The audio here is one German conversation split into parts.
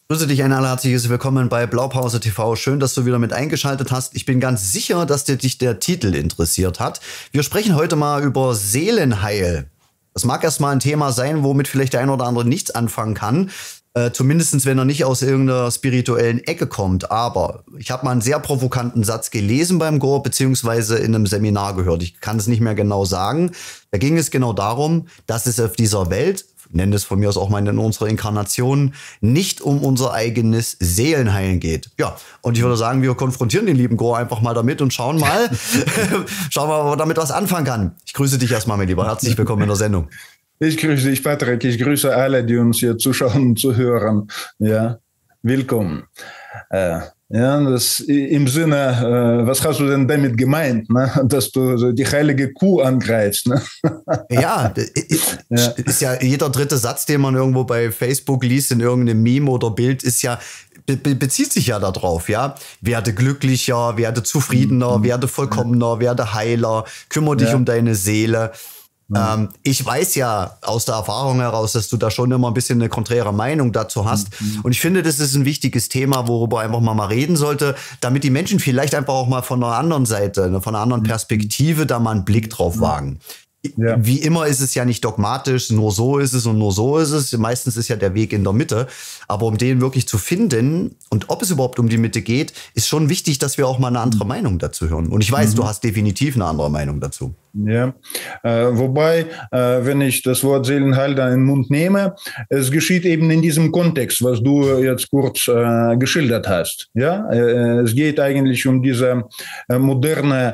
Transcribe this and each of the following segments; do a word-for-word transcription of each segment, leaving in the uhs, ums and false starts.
Grüße dich, ein allerherzliches Willkommen bei Blaupause T V. Schön, dass du wieder mit eingeschaltet hast. Ich bin ganz sicher, dass dir dich der Titel interessiert hat. Wir sprechen heute mal über Seelenheil. Das mag erstmal ein Thema sein, womit vielleicht der ein oder andere nichts anfangen kann. Äh, zumindest wenn er nicht aus irgendeiner spirituellen Ecke kommt. Aber ich habe mal einen sehr provokanten Satz gelesen beim G O R, beziehungsweise in einem Seminar gehört. Ich kann es nicht mehr genau sagen. Da ging es genau darum, dass es auf dieser Welt, nennen es von mir aus auch mal in unserer Inkarnation, nicht um unser eigenes Seelenheilen geht. Ja, und ich würde sagen, wir konfrontieren den lieben G O R einfach mal damit und schauen mal, schauen mal, ob er damit was anfangen kann. Ich grüße dich erstmal, mein Lieber. Herzlich willkommen in der Sendung. Ich grüße dich, Patrick. Ich grüße alle, die uns hier zuschauen und zuhören. Ja, willkommen. Äh, ja, das im Sinne, äh, was hast du denn damit gemeint, ne? Dass du so die heilige Kuh angreifst? Ne? Ja, ist ja. ist ja jeder dritte Satz, den man irgendwo bei Facebook liest, in irgendeinem Meme oder Bild, ist ja be bezieht sich ja darauf, ja. Werde glücklicher, werde zufriedener, mhm. werde vollkommener, werde heiler, kümmere dich ja. um deine Seele. Ähm, ich weiß ja aus der Erfahrung heraus, dass du da schon immer ein bisschen eine konträre Meinung dazu hast. Mhm. Und ich finde, das ist ein wichtiges Thema, worüber einfach mal mal reden sollte, damit die Menschen vielleicht einfach auch mal von einer anderen Seite, von einer anderen Perspektive da mal einen Blick drauf wagen. Ja. Wie immer ist es ja nicht dogmatisch, nur so ist es und nur so ist es. Meistens ist ja der Weg in der Mitte. Aber um den wirklich zu finden und ob es überhaupt um die Mitte geht, ist schon wichtig, dass wir auch mal eine andere Meinung dazu hören. Und ich weiß, mhm. du hast definitiv eine andere Meinung dazu. Ja, äh, wobei, äh, wenn ich das Wort Seelenheil da in den Mund nehme, es geschieht eben in diesem Kontext, was du jetzt kurz äh, geschildert hast. Ja, äh, es geht eigentlich um diese äh, moderne,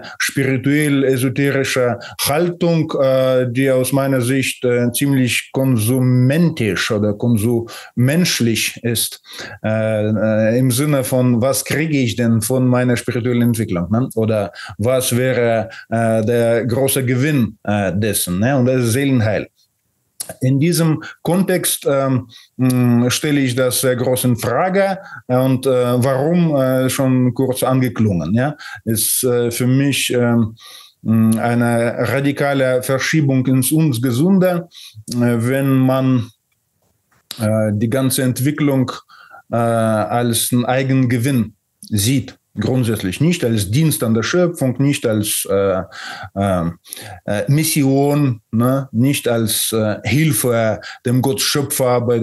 spirituell-esoterische Haltung, äh, die aus meiner Sicht äh, ziemlich konsumentisch oder konsumenschlich ist, äh, äh, im Sinne von, was kriege ich denn von meiner spirituellen Entwicklung, ne? Oder was wäre äh, der große großer Gewinn äh, dessen, ne? Und das ist Seelenheil. In diesem Kontext ähm, stelle ich das sehr groß in Frage und äh, warum äh, schon kurz angeklungen. Ja? Ist äh, für mich äh, eine radikale Verschiebung ins Ungesunde, äh, wenn man äh, die ganze Entwicklung äh, als einen eigenen Gewinn sieht. Grundsätzlich nicht als Dienst an der Schöpfung, nicht als äh, äh, Mission, ne? Nicht als äh, Hilfe dem Gott Schöpfer bei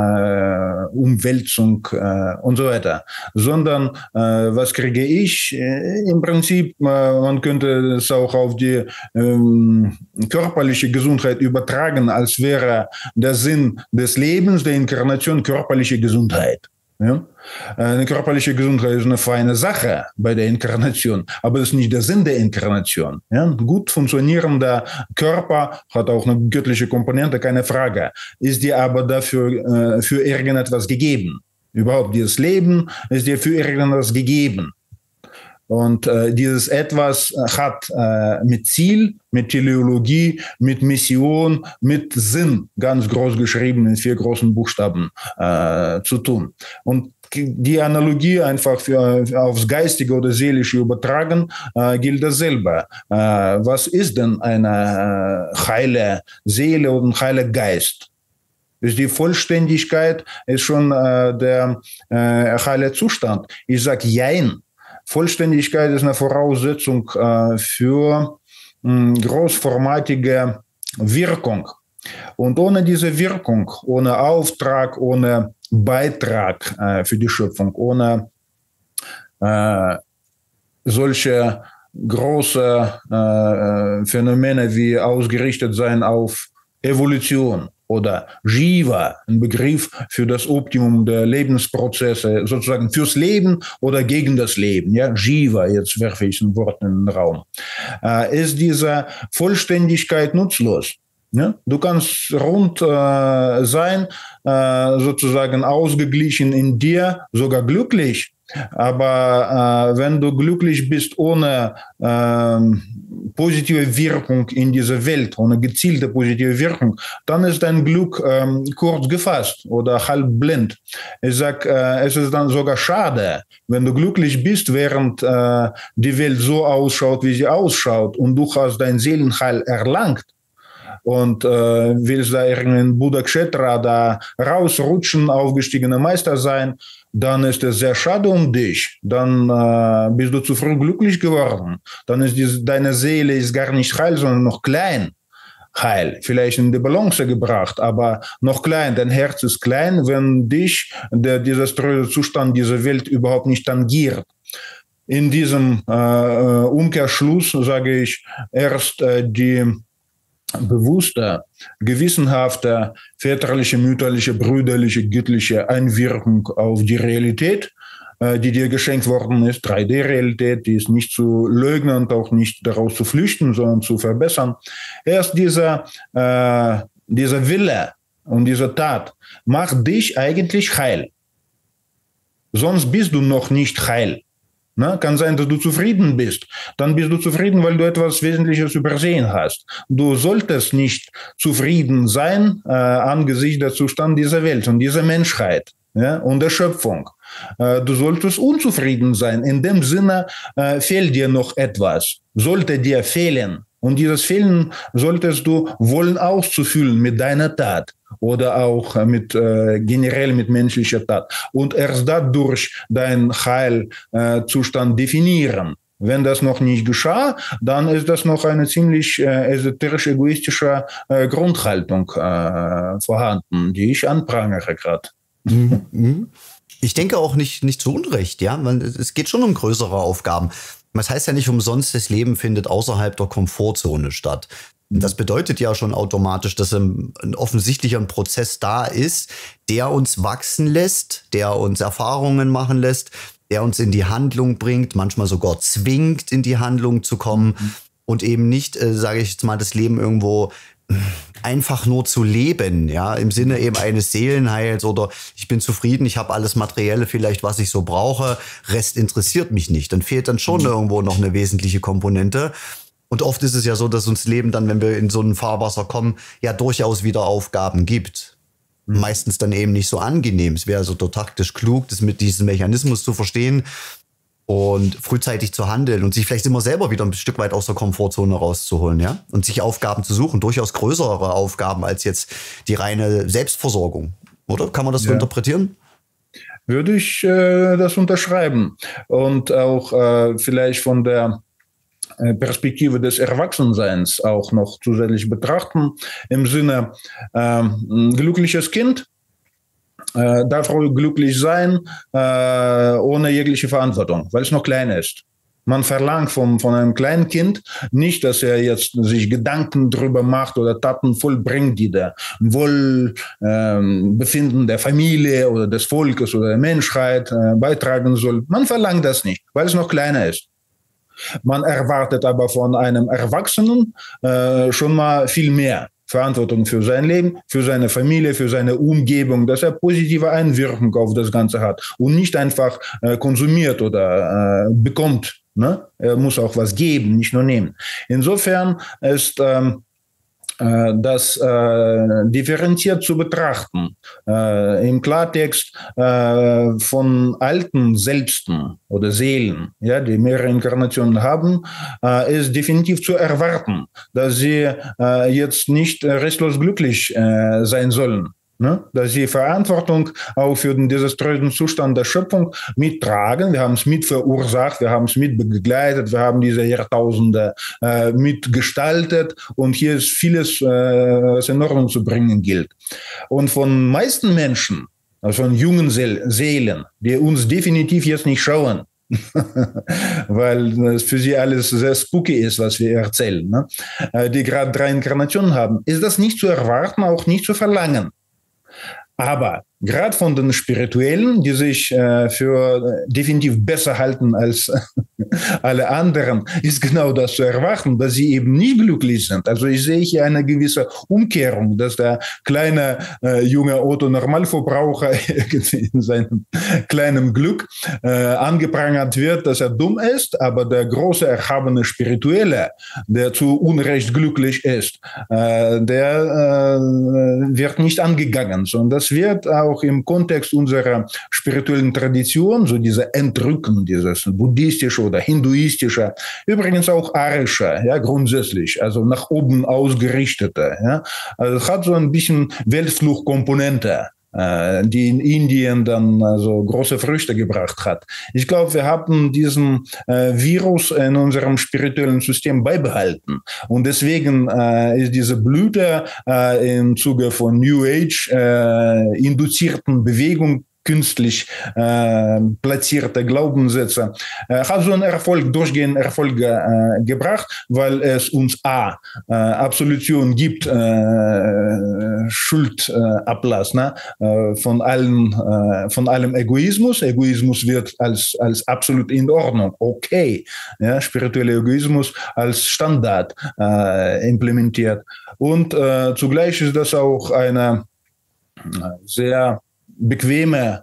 der äh, Umwälzung äh, und so weiter, sondern äh, was kriege ich? Äh, Im Prinzip, äh, man könnte es auch auf die äh, körperliche Gesundheit übertragen, als wäre der Sinn des Lebens, der Inkarnation, körperliche Gesundheit. Ja? Eine körperliche Gesundheit ist eine feine Sache bei der Inkarnation, aber das ist nicht der Sinn der Inkarnation. Ja? Ein gut funktionierender Körper hat auch eine göttliche Komponente, keine Frage. Ist dir aber dafür äh, für irgendetwas gegeben? Überhaupt dieses Leben ist dir für irgendetwas gegeben. Und äh, dieses Etwas hat äh, mit Ziel, mit Teleologie, mit Mission, mit Sinn, ganz groß geschrieben in vier großen Buchstaben, äh, zu tun. Und die Analogie einfach für, aufs Geistige oder Seelische übertragen, äh, gilt dasselbe. Äh, was ist denn eine äh, heile Seele und ein heiler Geist? Ist die Vollständigkeit ist schon äh, der äh, heile Zustand. Ich sage Jein. Vollständigkeit ist eine Voraussetzung äh, für mh, großformatige Wirkung. Und ohne diese Wirkung, ohne Auftrag, ohne Beitrag äh, für die Schöpfung, ohne äh, solche große äh, Phänomene wie ausgerichtet sein auf Evolution, oder Jiva, ein Begriff für das Optimum der Lebensprozesse, sozusagen fürs Leben oder gegen das Leben. Ja, Jiva, jetzt werfe ich ein Wort in den Raum. Äh, ist diese Vollständigkeit nutzlos. Ja? Du kannst rund äh, sein, äh, sozusagen ausgeglichen in dir, sogar glücklich. Aber äh, wenn du glücklich bist ohne äh, positive Wirkung in dieser Welt, ohne gezielte positive Wirkung, dann ist dein Glück ähm, kurz gefasst oder halb blind. Ich sag, äh, es ist dann sogar schade, wenn du glücklich bist, während äh, die Welt so ausschaut, wie sie ausschaut und du hast dein Seelenheil erlangt. und äh, willst da irgendein Buddha Kshetra da rausrutschen, aufgestiegener Meister sein, dann ist es sehr schade um dich. Dann äh, bist du zu früh glücklich geworden. Dann ist die, deine Seele ist gar nicht heil, sondern noch klein. Heil, vielleicht in die Balance gebracht, aber noch klein. Dein Herz ist klein, wenn dich der desaströse Zustand dieser Welt überhaupt nicht tangiert. In diesem äh, Umkehrschluss sage ich erst äh, die bewusste, gewissenhafte, väterliche, mütterliche, brüderliche, göttliche Einwirkung auf die Realität, die dir geschenkt worden ist, drei D Realität, die ist nicht zu leugnen und auch nicht daraus zu flüchten, sondern zu verbessern. Erst dieser, äh, dieser Wille und diese Tat macht dich eigentlich heil. Sonst bist du noch nicht heil. Na, kann sein, dass du zufrieden bist. Dann bist du zufrieden, weil du etwas Wesentliches übersehen hast. Du solltest nicht zufrieden sein äh, angesichts des Zustands dieser Welt und dieser Menschheit, ja, und der Schöpfung. Du solltest unzufrieden sein. In dem Sinne äh, fehlt dir noch etwas. Sollte dir fehlen. Und dieses Fehlen solltest du wollen auszufüllen mit deiner Tat oder auch mit äh, generell mit menschlicher Tat. Und erst dadurch deinen Heilzustand äh, definieren. Wenn das noch nicht geschah, dann ist das noch eine ziemlich äh, esoterisch-egoistische äh, Grundhaltung äh, vorhanden, die ich anprangere gerade. Mhm. Ich denke auch nicht, nicht zu Unrecht, ja. Es geht schon um größere Aufgaben. Das heißt ja nicht umsonst, das Leben findet außerhalb der Komfortzone statt. Das bedeutet ja schon automatisch, dass ein, ein offensichtlicher Prozess da ist, der uns wachsen lässt, der uns Erfahrungen machen lässt, der uns in die Handlung bringt, manchmal sogar zwingt, in die Handlung zu kommen mhm. und eben nicht, äh, sage ich jetzt mal, das Leben irgendwo einfach nur zu leben, ja, im Sinne eben eines Seelenheils oder ich bin zufrieden, ich habe alles Materielle vielleicht, was ich so brauche, Rest interessiert mich nicht. Dann fehlt dann schon mhm. irgendwo noch eine wesentliche Komponente. Und oft ist es ja so, dass uns Leben dann, wenn wir in so ein Fahrwasser kommen, ja durchaus wieder Aufgaben gibt. Mhm. Meistens dann eben nicht so angenehm. Es wäre so taktisch klug, das mit diesem Mechanismus zu verstehen und frühzeitig zu handeln und sich vielleicht immer selber wieder ein Stück weit aus der Komfortzone rauszuholen, ja? Und sich Aufgaben zu suchen, durchaus größere Aufgaben als jetzt die reine Selbstversorgung. Oder? Kann man das so ja. interpretieren? Würde ich äh, das unterschreiben. Und auch äh, vielleicht von der Perspektive des Erwachsenseins auch noch zusätzlich betrachten. Im Sinne, äh, ein glückliches Kind Äh, darf ruhig glücklich sein, äh, ohne jegliche Verantwortung, weil es noch klein ist. Man verlangt vom, von einem kleinen Kind nicht, dass er jetzt sich Gedanken drüber macht oder Taten vollbringt, die der Wohlbefinden äh, der Familie oder des Volkes oder der Menschheit äh, beitragen soll. Man verlangt das nicht, weil es noch kleiner ist. Man erwartet aber von einem Erwachsenen äh, schon mal viel mehr. Verantwortung für sein Leben, für seine Familie, für seine Umgebung, dass er positive Einwirkung auf das Ganze hat und nicht einfach äh, konsumiert oder äh, bekommt. Ne? Er muss auch was geben, nicht nur nehmen. Insofern ist ähm, äh, das äh, differenziert zu betrachten. Äh, im Klartext äh, von alten Selbsten oder Seelen, ja, die mehrere Inkarnationen haben, äh, ist definitiv zu erwarten, dass sie äh, jetzt nicht restlos glücklich äh, sein sollen. Ne? Dass sie Verantwortung auch für den desaströsen Zustand der Schöpfung mittragen. Wir haben es mitverursacht, wir haben es mitbegleitet, wir haben diese Jahrtausende äh, mitgestaltet und hier ist vieles, äh, was in Ordnung zu bringen gilt. Und von meisten Menschen, also von jungen Seelen, die uns definitiv jetzt nicht schauen, weil es für sie alles sehr spooky ist, was wir erzählen, ne? Die gerade drei Inkarnationen haben, ist das nicht zu erwarten, auch nicht zu verlangen. Aber gerade von den Spirituellen, die sich äh, für definitiv besser halten als alle anderen, ist genau das zu erwarten, dass sie eben nicht glücklich sind. Also ich sehe hier eine gewisse Umkehrung, dass der kleine äh, junge Otto-Normalverbraucher irgendwie in seinem kleinen Glück äh, angeprangert wird, dass er dumm ist, aber der große, erhabene Spirituelle, der zu Unrecht glücklich ist, äh, der äh, wird nicht angegangen, sondern das wird auch auch im Kontext unserer spirituellen Tradition, so diese Entrücken, dieses buddhistische oder hinduistische, übrigens auch arische, ja, grundsätzlich, also nach oben ausgerichtete, ja. Also es hat so ein bisschen Weltfluchtkomponente, die in Indien dann also große Früchte gebracht hat. Ich glaube, wir haben diesen äh, Virus in unserem spirituellen System beibehalten. Und deswegen äh, ist diese Blüte äh, im Zuge von New Age äh, induzierten Bewegung, künstlich äh, platzierte Glaubenssätze, äh, hat so einen Erfolg, durchgehend Erfolg äh, gebracht, weil es uns A, äh, Absolution gibt, äh, Schuldablass ne, äh, von, allen, äh, von allem Egoismus. Egoismus wird als, als absolut in Ordnung, okay, ja, spiritueller Egoismus als Standard äh, implementiert. Und äh, zugleich ist das auch eine sehr bequeme,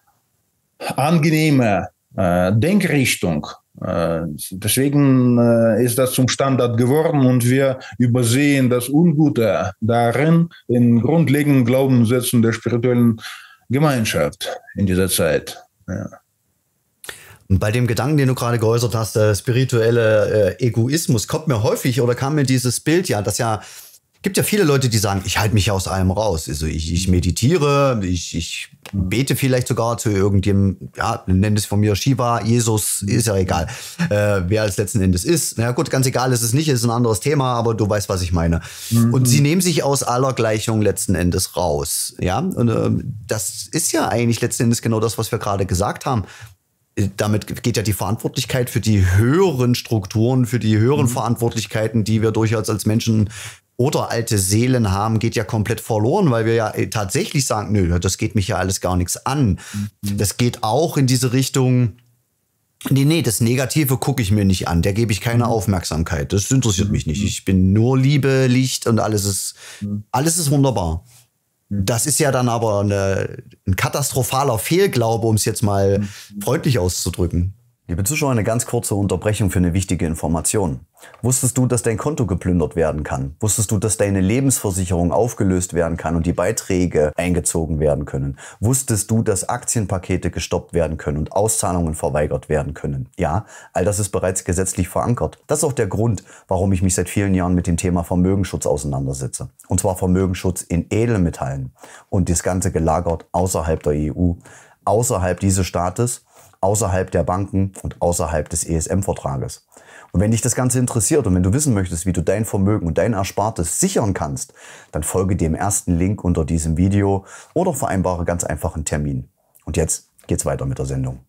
angenehme äh, Denkrichtung. Äh, deswegen äh, ist das zum Standard geworden und wir übersehen das Ungute darin in grundlegenden Glaubenssätzen der spirituellen Gemeinschaft in dieser Zeit. Ja. Bei dem Gedanken, den du gerade geäußert hast, der spirituelle äh, Egoismus, kommt mir häufig oder kam mir dieses Bild, ja, das ja gibt ja viele Leute, die sagen, ich halte mich aus allem raus. Also ich, ich meditiere, ich, ich bete vielleicht sogar zu irgendjemandem, ja, nenn es von mir Shiva, Jesus, ist ja egal, äh, wer es letzten Endes ist. Na gut, ganz egal ist es nicht, ist ein anderes Thema, aber du weißt, was ich meine. Mhm. Und sie nehmen sich aus aller Gleichung letzten Endes raus. Ja, und äh, das ist ja eigentlich letzten Endes genau das, was wir gerade gesagt haben. Damit geht ja die Verantwortlichkeit für die höheren Strukturen, für die höheren mhm. Verantwortlichkeiten, die wir durchaus als Menschen oder alte Seelen haben, geht ja komplett verloren, weil wir ja tatsächlich sagen, nö, das geht mich ja alles gar nichts an. Mhm. Das geht auch in diese Richtung, nee, nee, das Negative gucke ich mir nicht an, der gebe ich keine mhm. Aufmerksamkeit, das interessiert mhm. mich nicht. Ich bin nur Liebe, Licht und alles ist, mhm. alles ist wunderbar. Das ist ja dann aber eine, ein katastrophaler Fehlglaube, um es jetzt mal mhm. freundlich auszudrücken. Liebe Zuschauer, eine ganz kurze Unterbrechung für eine wichtige Information. Wusstest du, dass dein Konto geplündert werden kann? Wusstest du, dass deine Lebensversicherung aufgelöst werden kann und die Beiträge eingezogen werden können? Wusstest du, dass Aktienpakete gestoppt werden können und Auszahlungen verweigert werden können? Ja, all das ist bereits gesetzlich verankert. Das ist auch der Grund, warum ich mich seit vielen Jahren mit dem Thema Vermögensschutz auseinandersetze. Und zwar Vermögensschutz in Edelmetallen. Und das Ganze gelagert außerhalb der E U, außerhalb dieses Staates, außerhalb der Banken und außerhalb des E S M-Vertrages. Und wenn dich das Ganze interessiert und wenn du wissen möchtest, wie du dein Vermögen und dein Erspartes sichern kannst, dann folge dem ersten Link unter diesem Video oder vereinbare ganz einfach einen Termin. Und jetzt geht's weiter mit der Sendung.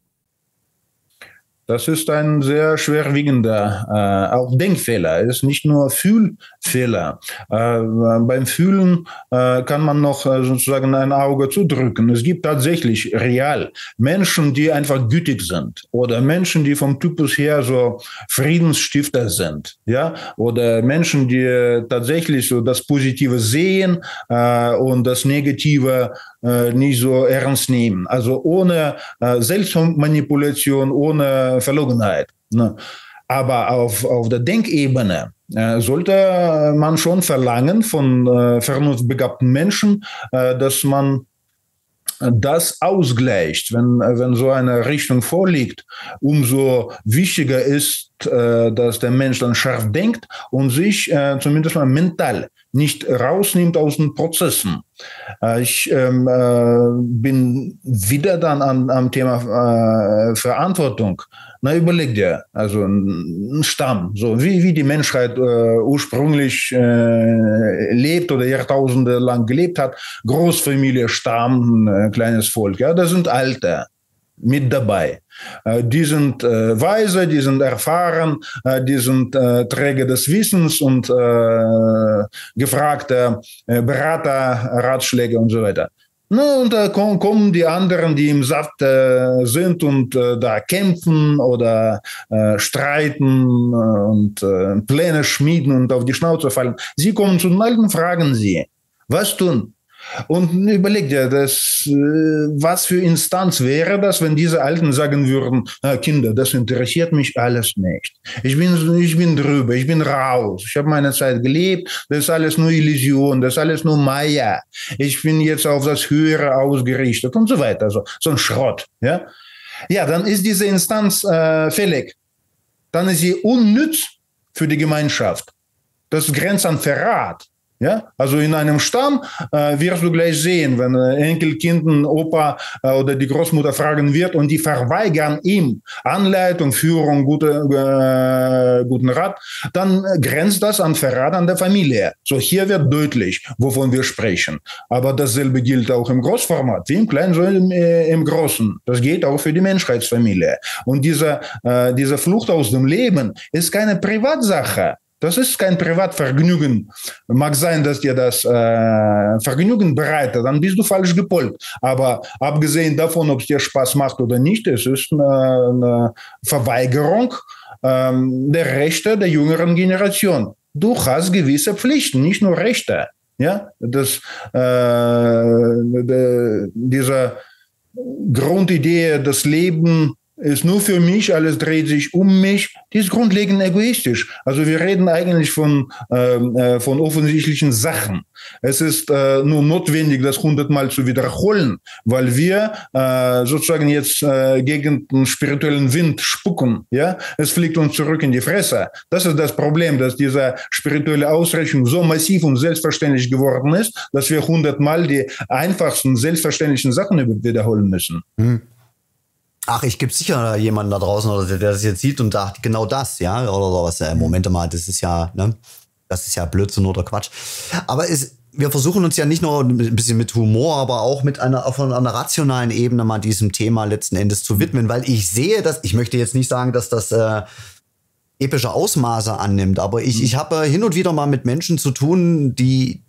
Das ist ein sehr schwerwiegender äh, auch Denkfehler. Es ist nicht nur Fühlfehler. Äh, beim Fühlen äh, kann man noch äh, sozusagen ein Auge zudrücken. Es gibt tatsächlich real Menschen, die einfach gütig sind oder Menschen, die vom Typus her so Friedensstifter sind, ja, oder Menschen, die tatsächlich so das Positive sehen äh, und das Negative äh, nicht so ernst nehmen. Also ohne äh, Selbstmanipulation, ohne Verlogenheit. Ne? Aber auf, auf der Denkebene äh, sollte man schon verlangen von äh, vernunftbegabten Menschen, äh, dass man das ausgleicht, wenn, wenn so eine Richtung vorliegt. Umso wichtiger ist, äh, dass der Mensch dann scharf denkt und sich äh, zumindest mal mental nicht rausnimmt aus den Prozessen. Äh, ich ähm, äh, bin wieder dann an, am Thema äh, Verantwortung. Na, überleg dir, also ein, ein Stamm, so wie, wie die Menschheit äh, ursprünglich äh, lebt oder Jahrtausende lang gelebt hat. Großfamilie, Stamm, äh, kleines Volk, ja, da sind Alte mit dabei. Äh, die sind äh, weise, die sind erfahren, äh, die sind äh, Träger des Wissens und äh, gefragte äh, Berater, Ratschläge und so weiter. Na, und da kommen die anderen, die im Saft äh, sind und äh, da kämpfen oder äh, streiten und äh, Pläne schmieden und auf die Schnauze fallen. Sie kommen zu den Alten, fragen sie, was tun? Und überleg dir, das, was für Instanz wäre das, wenn diese Alten sagen würden, ah, Kinder, das interessiert mich alles nicht. Ich bin, ich bin drüber, ich bin raus. Ich habe meine Zeit gelebt, das ist alles nur Illusion, das ist alles nur Maya. Ich bin jetzt auf das Höhere ausgerichtet und so weiter. So, so ein Schrott. Ja? Ja, dann ist diese Instanz äh, fällig. Dann ist sie unnütz für die Gemeinschaft. Das grenzt an Verrat. Ja, also in einem Stamm äh, wirst du gleich sehen, wenn äh, Enkelkind, Opa äh, oder die Großmutter fragen wird und die verweigern ihm Anleitung, Führung, gute, äh, guten Rat, dann grenzt das an Verrat an der Familie. So, hier wird deutlich, wovon wir sprechen. Aber dasselbe gilt auch im Großformat, wie im Kleinen, so im, äh, im Großen. Das geht auch für die Menschheitsfamilie. Und diese, äh, diese Flucht aus dem Leben ist keine Privatsache. Das ist kein Privatvergnügen. Mag sein, dass dir das äh, Vergnügen bereitet, dann bist du falsch gepolt. Aber abgesehen davon, ob es dir Spaß macht oder nicht, es ist eine, eine Verweigerung ähm, der Rechte der jüngeren Generation. Du hast gewisse Pflichten, nicht nur Rechte. Ja, das, äh, de, diese Grundidee, das Leben ist nur für mich, alles dreht sich um mich, die ist grundlegend egoistisch. Also wir reden eigentlich von, äh, von offensichtlichen Sachen. Es ist äh, nur notwendig, das hundertmal zu wiederholen, weil wir äh, sozusagen jetzt äh, gegen den spirituellen Wind spucken. Ja? Es fliegt uns zurück in die Fresse. Das ist das Problem, dass diese spirituelle Ausrichtung so massiv und selbstverständlich geworden ist, dass wir hundertmal die einfachsten, selbstverständlichen Sachen wiederholen müssen. Hm. Ach, ich gibt sicher jemanden da draußen, oder der, der das jetzt sieht und sagt, genau das, ja, oder sowas. Äh, Moment mal, das ist ja, ne, das ist ja Blödsinn oder Quatsch. Aber es, wir versuchen uns ja nicht nur ein bisschen mit Humor, aber auch mit einer, auf einer rationalen Ebene mal diesem Thema letzten Endes zu widmen, weil ich sehe das, ich möchte jetzt nicht sagen, dass das äh, epische Ausmaße annimmt, aber ich, ich habe hin und wieder mal mit Menschen zu tun, die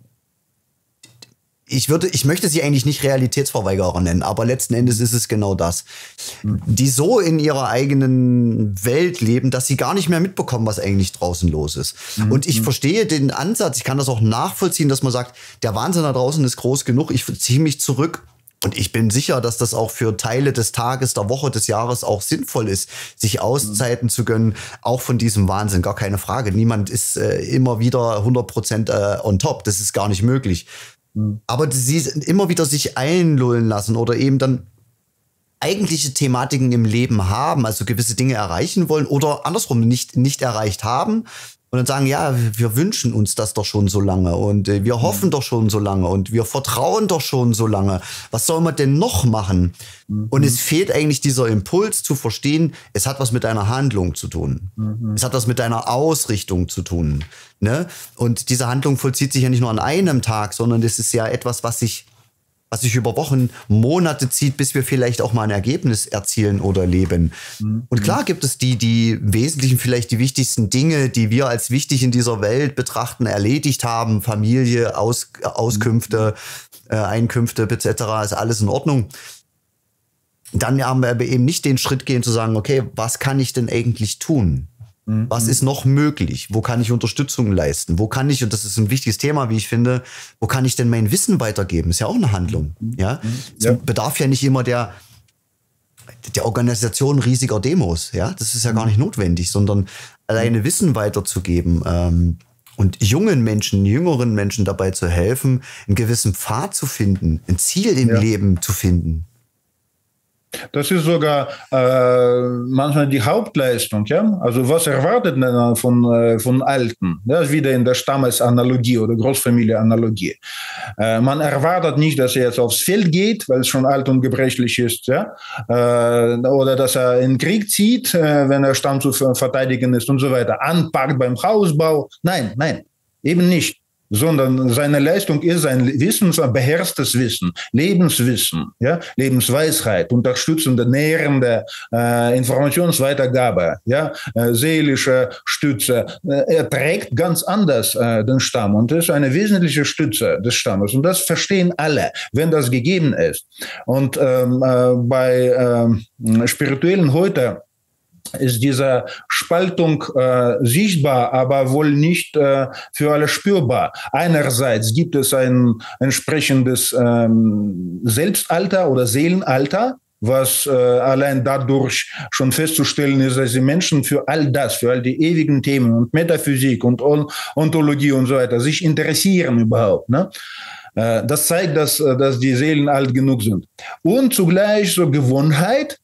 Ich würde, ich möchte sie eigentlich nicht Realitätsverweigerer nennen, aber letzten Endes ist es genau das. Die so in ihrer eigenen Welt leben, dass sie gar nicht mehr mitbekommen, was eigentlich draußen los ist. Mhm. Und ich verstehe den Ansatz, ich kann das auch nachvollziehen, dass man sagt, der Wahnsinn da draußen ist groß genug, ich ziehe mich zurück. Und ich bin sicher, dass das auch für Teile des Tages, der Woche, des Jahres auch sinnvoll ist, sich Auszeiten mhm. zu gönnen, auch von diesem Wahnsinn, gar keine Frage. Niemand ist äh, immer wieder hundert Prozent äh, on top, das ist gar nicht möglich. Aber sie immer wieder sich einlullen lassen oder eben dann eigentliche Thematiken im Leben haben, also gewisse Dinge erreichen wollen oder andersrum nicht, nicht erreicht haben und dann sagen, ja, wir wünschen uns das doch schon so lange und wir hoffen mhm. doch schon so lange und wir vertrauen doch schon so lange. Was soll man denn noch machen? Mhm. Und es fehlt eigentlich dieser Impuls zu verstehen, es hat was mit deiner Handlung zu tun. Mhm. Es hat was mit deiner Ausrichtung zu tun. Ne? Und diese Handlung vollzieht sich ja nicht nur an einem Tag, sondern das ist ja etwas, was sich, was sich über Wochen, Monate zieht, bis wir vielleicht auch mal ein Ergebnis erzielen oder leben. Mhm. Und klar gibt es die, die wesentlichen, vielleicht die wichtigsten Dinge, die wir als wichtig in dieser Welt betrachten, erledigt haben. Familie, Aus, Auskünfte, äh, Einkünfte et cetera ist alles in Ordnung. Dann haben wir aber eben nicht den Schritt gehen zu sagen, okay, was kann ich denn eigentlich tun? Was ist noch möglich? Wo kann ich Unterstützung leisten? Wo kann ich, und das ist ein wichtiges Thema, wie ich finde, wo kann ich denn mein Wissen weitergeben? Ist ja auch eine Handlung. Ja? Es ja. bedarf ja nicht immer der, der Organisation riesiger Demos. Ja? Das ist ja gar nicht notwendig, sondern alleine Wissen weiterzugeben ähm, und jungen Menschen, jüngeren Menschen dabei zu helfen, einen gewissen Pfad zu finden, ein Ziel im ja. Leben zu finden. Das ist sogar äh, manchmal die Hauptleistung, ja. Also was erwartet man von äh, von Alten? Das ist wieder in der Stammesanalogie oder Großfamilienanalogie. Äh, man erwartet nicht, dass er jetzt aufs Feld geht, weil es schon alt und gebrechlich ist, ja. Äh, oder dass er in den Krieg zieht, äh, wenn der Stamm zu verteidigen ist und so weiter. Anpackt beim Hausbau. Nein, nein, eben nicht. Sondern seine Leistung ist ein Wissens, ein beherrschtes Wissen, Lebenswissen, ja, Lebensweisheit, unterstützende, nährende äh, Informationsweitergabe, ja, äh, seelische Stütze. Äh, er trägt ganz anders äh, den Stamm und ist eine wesentliche Stütze des Stammes. Und das verstehen alle, wenn das gegeben ist. Und ähm, äh, bei äh, Spirituellen heute ist diese Spaltung äh, sichtbar, aber wohl nicht äh, für alle spürbar. Einerseits gibt es ein entsprechendes ähm, Selbstalter oder Seelenalter, was äh, allein dadurch schon festzustellen ist, dass die Menschen für all das, für all die ewigen Themen und Metaphysik und Ontologie und so weiter sich interessieren überhaupt, ne? Äh, das zeigt, dass, dass die Seelen alt genug sind. Und zugleich so Gewohnheit,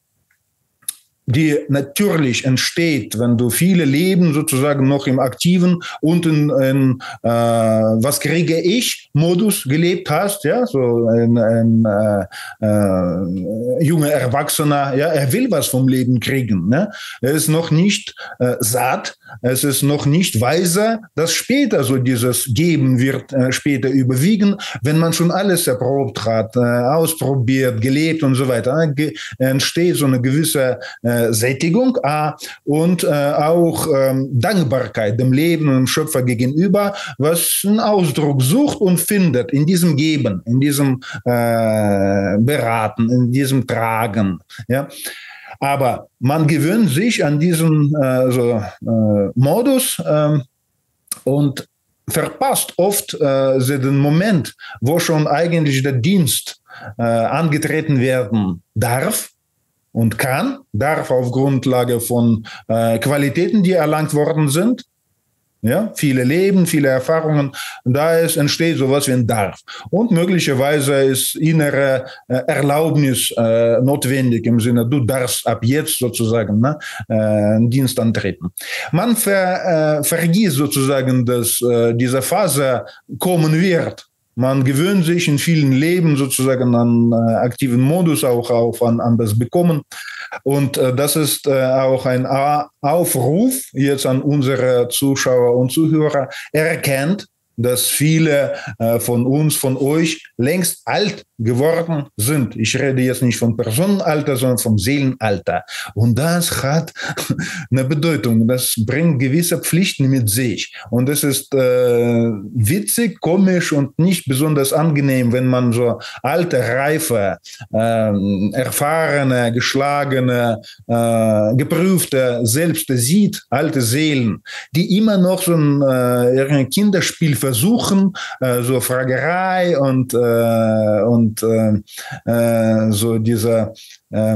die natürlich entsteht, wenn du viele Leben sozusagen noch im aktiven und in, in äh, was kriege ich Modus gelebt hast, ja, so ein, ein äh, äh, junger Erwachsener, ja, er will was vom Leben kriegen, ne? Er ist noch nicht äh, satt, es ist noch nicht weise, dass später so dieses Geben wird äh, später überwiegen, wenn man schon alles erprobt hat, äh, ausprobiert, gelebt und so weiter, äh, entsteht so eine gewisse äh, Sättigung äh, und äh, auch ähm, Dankbarkeit dem Leben und dem Schöpfer gegenüber, was einen Ausdruck sucht und findet in diesem Geben, in diesem äh, Beraten, in diesem Tragen. Ja? Aber man gewöhnt sich an diesen äh, so, äh, Modus äh, und verpasst oft äh, den Moment, wo schon eigentlich der Dienst äh, angetreten werden darf und kann, darf auf Grundlage von äh, Qualitäten, die erlangt worden sind. Ja, viele Leben, viele Erfahrungen, da ist, entsteht sowas wie ein Darf. Und möglicherweise ist innere äh, Erlaubnis äh, notwendig im Sinne, du darfst ab jetzt sozusagen ne, äh, einen Dienst antreten. Man ver, äh, vergisst sozusagen, dass äh, diese Phase kommen wird. Man gewöhnt sich in vielen Leben sozusagen an äh, aktiven Modus, auch auf, an, an das Bekommen. Und äh, das ist äh, auch ein A- Aufruf jetzt an unsere Zuschauer und Zuhörer. Erkennt, dass viele äh, von uns, von euch längst alt geworden sind. Ich rede jetzt nicht von Personenalter, sondern vom Seelenalter. Und das hat eine Bedeutung. Das bringt gewisse Pflichten mit sich. Und es ist äh, witzig, komisch und nicht besonders angenehm, wenn man so alte, reife, äh, erfahrene, geschlagene, äh, geprüfte selbst sieht, alte Seelen, die immer noch so ein äh, Kinderspiel versuchen, äh, so Fragerei und, äh, und äh, so diese äh,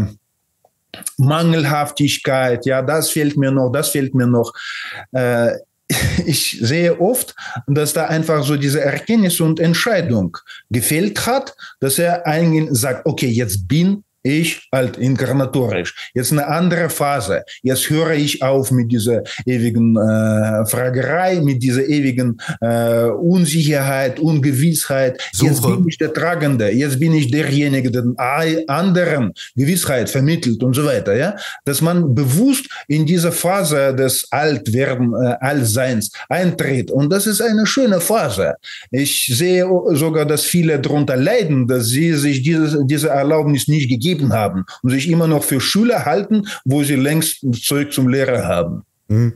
Mangelhaftigkeit, ja, das fehlt mir noch, das fehlt mir noch. Äh, ich sehe oft, dass da einfach so diese Erkenntnis und Entscheidung gefehlt hat, dass er eigentlich sagt, okay, jetzt bin ich alt, inkarnatorisch. Jetzt eine andere Phase. Jetzt höre ich auf mit dieser ewigen äh, Fragerei, mit dieser ewigen äh, Unsicherheit, Ungewissheit. Suche. Jetzt bin ich der Tragende. Jetzt bin ich derjenige, der den anderen Gewissheit vermittelt und so weiter. Ja, dass man bewusst in diese Phase des Altwerden, äh, Altseins eintritt. Und das ist eine schöne Phase. Ich sehe sogar, dass viele darunter leiden, dass sie sich diese, diese Erlaubnis nicht gegeben haben und sich immer noch für Schüler halten, wo sie längst Zeug zum Lehrer haben.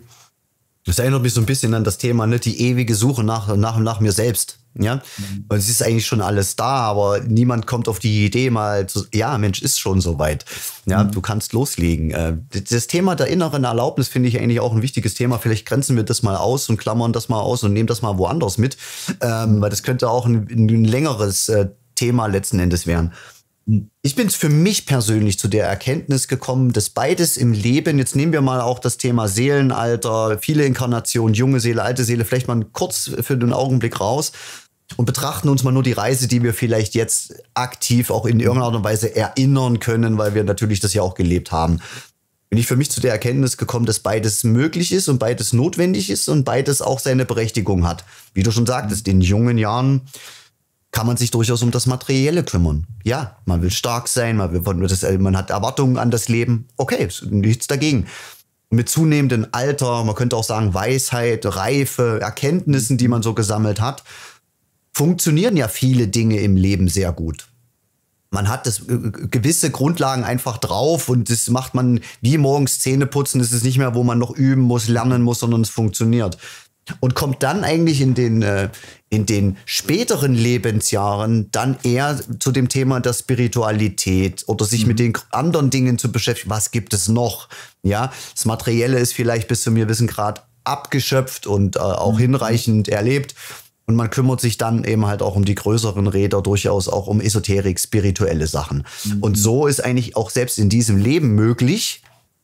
Das erinnert mich so ein bisschen an das Thema, ne, die ewige Suche nach, nach, nach mir selbst. Ja, weil es ist eigentlich schon alles da, aber niemand kommt auf die Idee mal zu, ja, Mensch, ist schon soweit. Ja, mhm. Du kannst loslegen. Das Thema der inneren Erlaubnis finde ich eigentlich auch ein wichtiges Thema. Vielleicht grenzen wir das mal aus und klammern das mal aus und nehmen das mal woanders mit, ähm, weil das könnte auch ein, ein längeres äh, Thema letzten Endes werden. Ich bin für mich persönlich zu der Erkenntnis gekommen, dass beides im Leben, jetzt nehmen wir mal auch das Thema Seelenalter, viele Inkarnationen, junge Seele, alte Seele, vielleicht mal kurz für den Augenblick raus und betrachten uns mal nur die Reise, die wir vielleicht jetzt aktiv auch in irgendeiner Art und Weise erinnern können, weil wir natürlich das ja auch gelebt haben. Bin ich für mich zu der Erkenntnis gekommen, dass beides möglich ist und beides notwendig ist und beides auch seine Berechtigung hat. Wie du schon sagtest, in jungen Jahren kann man sich durchaus um das Materielle kümmern. Ja, man will stark sein, man, will, man hat Erwartungen an das Leben. Okay, nichts dagegen. Mit zunehmendem Alter, man könnte auch sagen Weisheit, Reife, Erkenntnissen, die man so gesammelt hat, funktionieren ja viele Dinge im Leben sehr gut. Man hat das gewisse Grundlagen einfach drauf und das macht man wie morgens Zähne putzen. Das ist nicht mehr, wo man noch üben muss, lernen muss, sondern es funktioniert. Und kommt dann eigentlich in den, äh, in den späteren Lebensjahren dann eher zu dem Thema der Spiritualität oder sich mhm. mit den anderen Dingen zu beschäftigen. Was gibt es noch? Ja, das Materielle ist vielleicht bis zu mir Wissen gerade abgeschöpft und äh, auch mhm. hinreichend erlebt. Und man kümmert sich dann eben halt auch um die größeren Räder, durchaus auch um Esoterik, spirituelle Sachen. Mhm. Und so ist eigentlich auch selbst in diesem Leben möglich,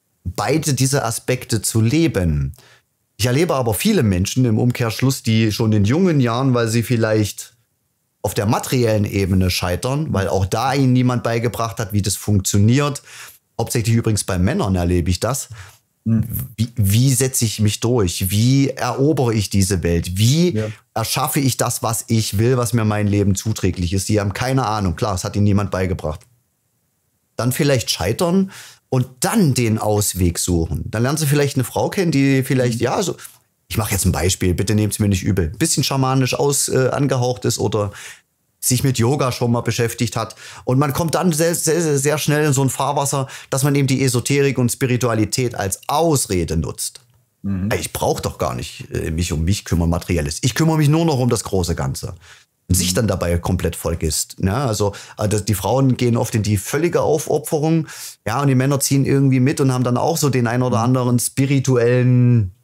beide diese Aspekte zu leben. Ich erlebe aber viele Menschen im Umkehrschluss, die schon in jungen Jahren, weil sie vielleicht auf der materiellen Ebene scheitern, weil auch da ihnen niemand beigebracht hat, wie das funktioniert. Hauptsächlich übrigens bei Männern erlebe ich das. Wie, wie setze ich mich durch? Wie erobere ich diese Welt? Wie ja. erschaffe ich das, was ich will, was mir mein Leben zuträglich ist? Die haben keine Ahnung. Klar, es hat ihnen niemand beigebracht. Dann vielleicht scheitern und dann den Ausweg suchen. Dann lernen sie vielleicht eine Frau kennen, die vielleicht, mhm. ja, so, ich mache jetzt ein Beispiel, bitte nehmt es mir nicht übel, ein bisschen schamanisch aus, äh, angehaucht ist oder sich mit Yoga schon mal beschäftigt hat. Und man kommt dann sehr, sehr, sehr schnell in so ein Fahrwasser, dass man eben die Esoterik und Spiritualität als Ausrede nutzt. Mhm. Ich brauche doch gar nicht äh, mich um mich kümmern, Materielles. Ich kümmere mich nur noch um das große Ganze. Und sich dann dabei komplett vergisst. Ja, also die Frauen gehen oft in die völlige Aufopferung, ja, und die Männer ziehen irgendwie mit und haben dann auch so den ein oder anderen spirituellen